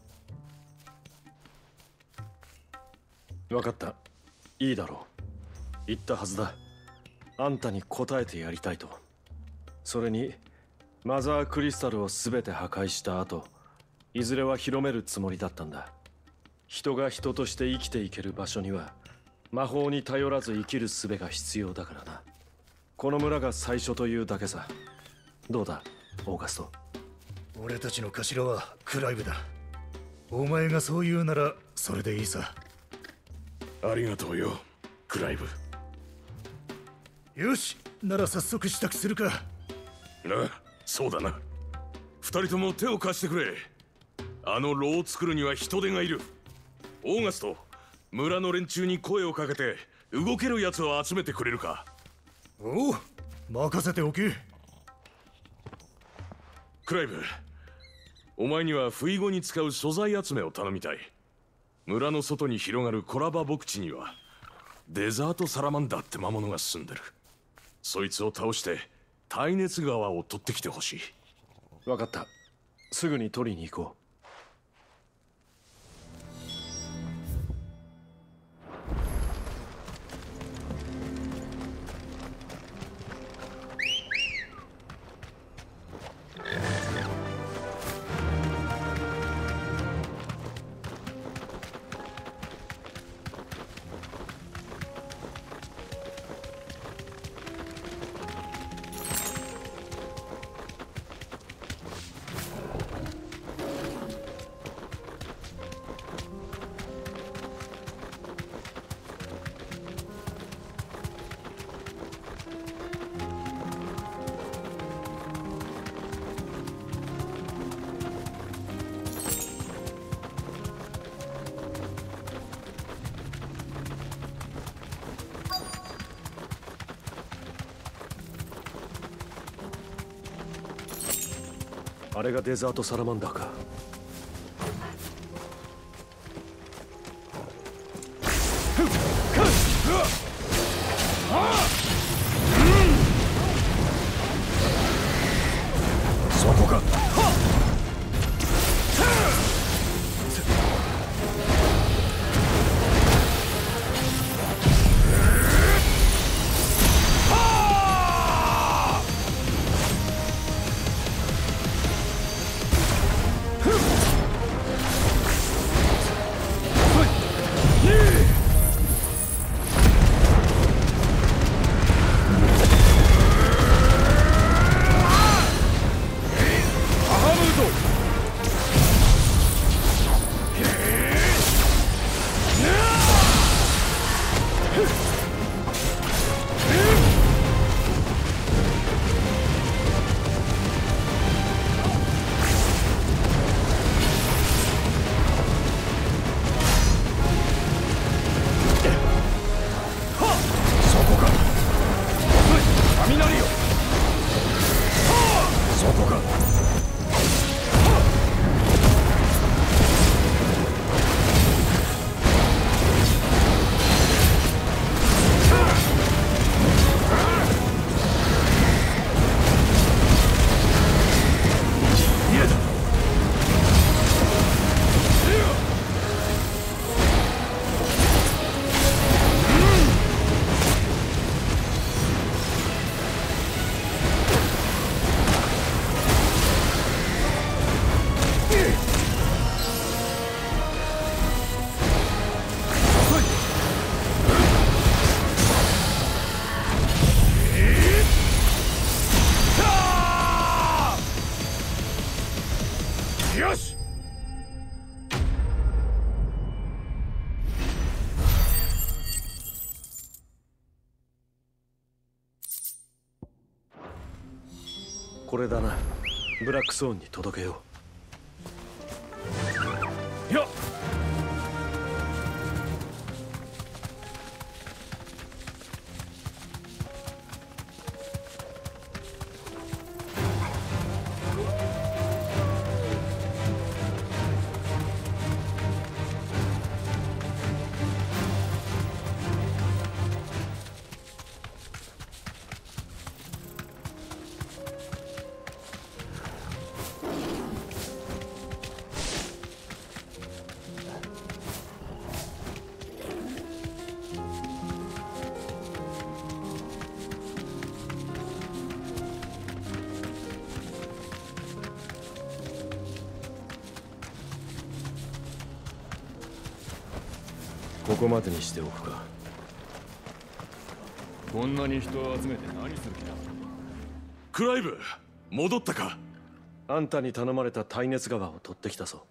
分かった。いいだろう。言ったはずだ。あんたに答えてやりたいと。それにマザークリスタルを全て破壊した後、いずれは広めるつもりだったんだ。人が人として生きていける場所には魔法に頼らず生きる術が必要だからな。この村が最初というだけさ。どうだオーガスト。 俺たちの頭はクライブだ。お前がそう言うならそれでいいさ。 ありがとうよクライブ。 よし、なら早速支度するか。 そうだな。二人とも手を貸してくれ。あの炉を作るには人手がいる。オーガスト、村の連中に声をかけて動けるやつを集めてくれるか。 おう、任せておけ。 クライブ、お前には不意後に使う素材集めを頼みたい。村の外に広がるコラバ牧地にはデザートサラマンダーって魔物が住んでる。そいつを倒して耐熱川を取ってきてほしい。 分かった。すぐに取りに行こう。あれがデザートサラマンダーか。 そこか。 これだな。ブラックソーンに届けよう。よっ。 ここまでにしておくか。 こんなに人を集めて何する気だ。 クライブ、戻ったか。あんたに頼まれた耐熱側を取ってきたぞ。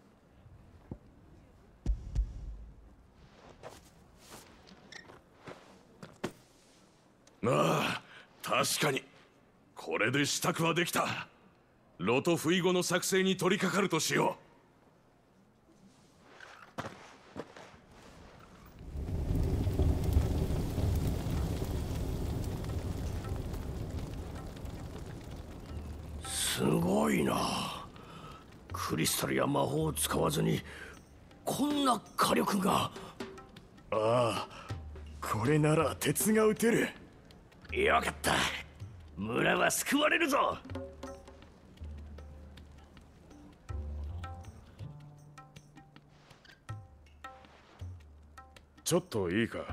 ああ、確かにこれで支度はできた。ロトフイゴの作成に取り掛かるとしよう。すごいな。クリスタルや魔法を使わずにこんな火力が。 ああ、これなら鉄が撃てる。 よかった。村は救われるぞ。 ちょっといいか。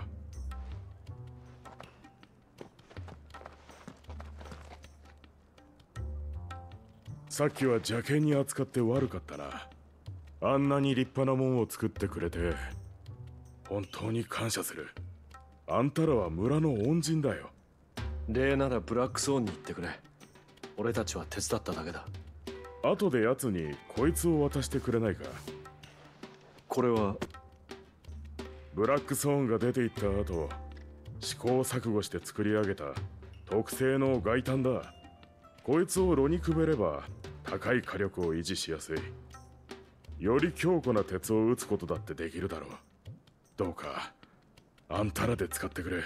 さっきは邪険に扱って悪かったな。あんなに立派なもんを作ってくれて本当に感謝する。あんたらは村の恩人だよ。礼ならブラックソーンに行ってくれ。俺たちは手伝っただけだ。後で奴にこいつを渡してくれないか。これはブラックソーンが出て行った後、試行錯誤して作り上げた特製の外炭だ。こいつを炉にくべれば高い火力を維持しやすい。より強固な鉄を打つことだってできるだろう。どうかあんたらで使ってくれ。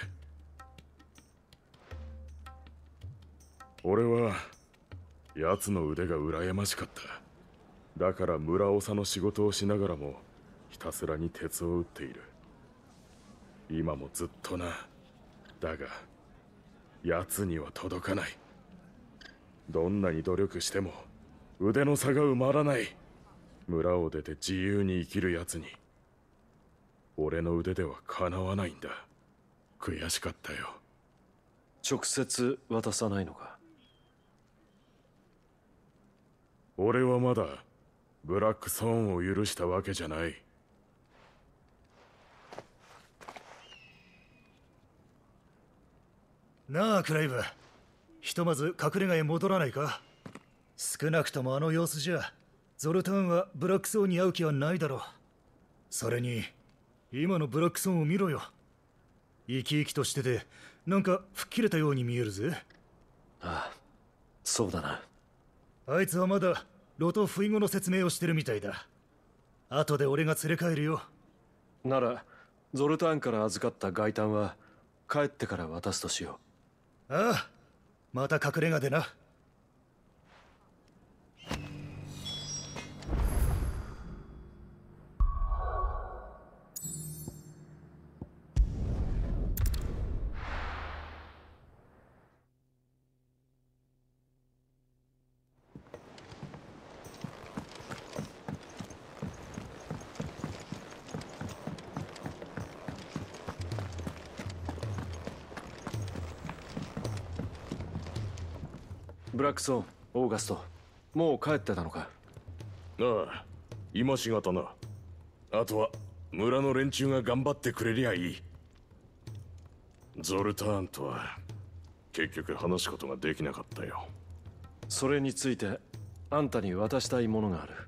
俺は奴の腕が羨ましかった。だから村長の仕事をしながらもひたすらに鉄を打っている。今もずっとな。だが奴には届かない。どんなに努力しても腕の差が埋まらない。村を出て自由に生きる奴に俺の腕ではかなわないんだ。悔しかったよ。直接渡さないのか。俺はまだブラックソーンを許したわけじゃない。 なあクライブ、ひとまず隠れ家へ戻らないか。少なくともあの様子じゃゾルターンはブラックソーンに会う気はないだろう。それに今のブラックソーンを見ろよ。生き生きとしててなんか吹っ切れたように見えるぜ。 ああ、そうだな。 あいつはまだロトフイゴの説明をしてるみたいだ。後で俺が連れ帰るよ。 ならゾルターンから預かった外炭は帰ってから渡すとしよう。ああ、また隠れ家でな。 ブラックソーン、オーガスト、もう帰ってたのか。 ああ、今しがたな。あとは村の連中が頑張ってくれりゃいい。ゾルターンとは結局話すことができなかったよ。 それについてあんたに渡したいものがある。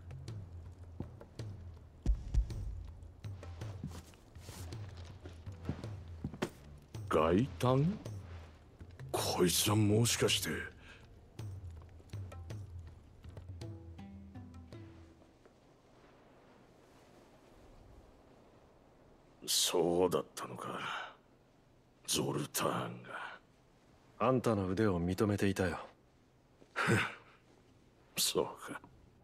外炭？こいつはもしかして。そうだったのか。ゾルターンがあんたの腕を認めていたよ。 そうか。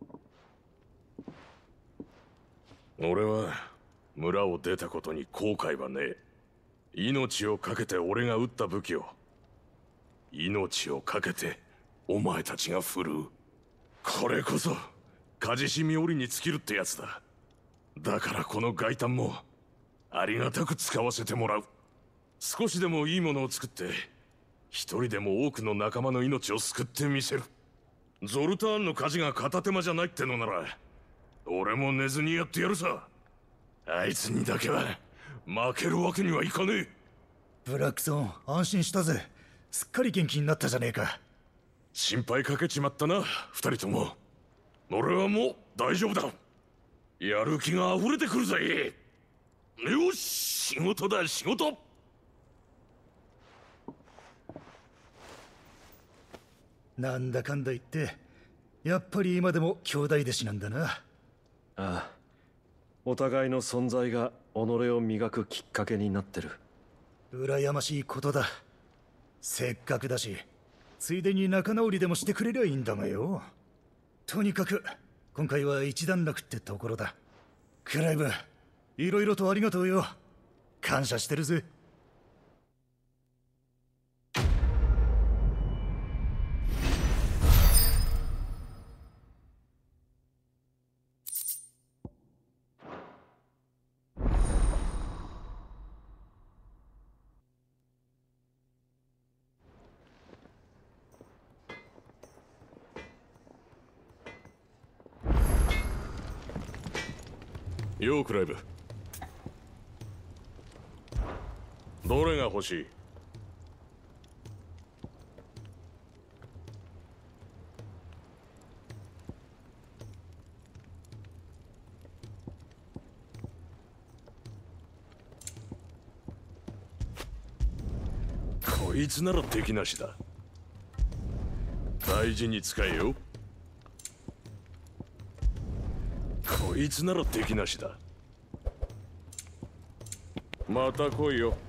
俺は村を出たことに後悔はねえ。命を懸けて俺が撃った武器を命を懸けてお前たちが振るう。これこそカジシミオリに尽きるってやつだ。だからこの外炭もありがたく使わせてもらう。少しでもいいものを作って一人でも多くの仲間の命を救ってみせる。ゾルターンの火事が片手間じゃないってのなら俺も寝ずにやってやるさ。あいつにだけは負けるわけにはいかねえ。 ブラックソン、安心したぜ。すっかり元気になったじゃねえか。 心配かけちまったな、二人とも。俺はもう大丈夫だ。やる気が溢れてくるぜ。よし、仕事だ仕事。 なんだかんだ言ってやっぱり今でも兄弟弟子なんだな。 ああ、お互いの存在が己を磨くきっかけになってる。 羨ましいことだ。せっかくだしついでに仲直りでもしてくれりゃいいんだがよ。とにかく今回は一段落ってところだ。クライブ、いろいろとありがとうよ。感謝してるぜ。 ようクライブ、どれが欲しい？こいつなら敵なしだ。大事に使えよ。こいつなら敵なしだ。また来いよ。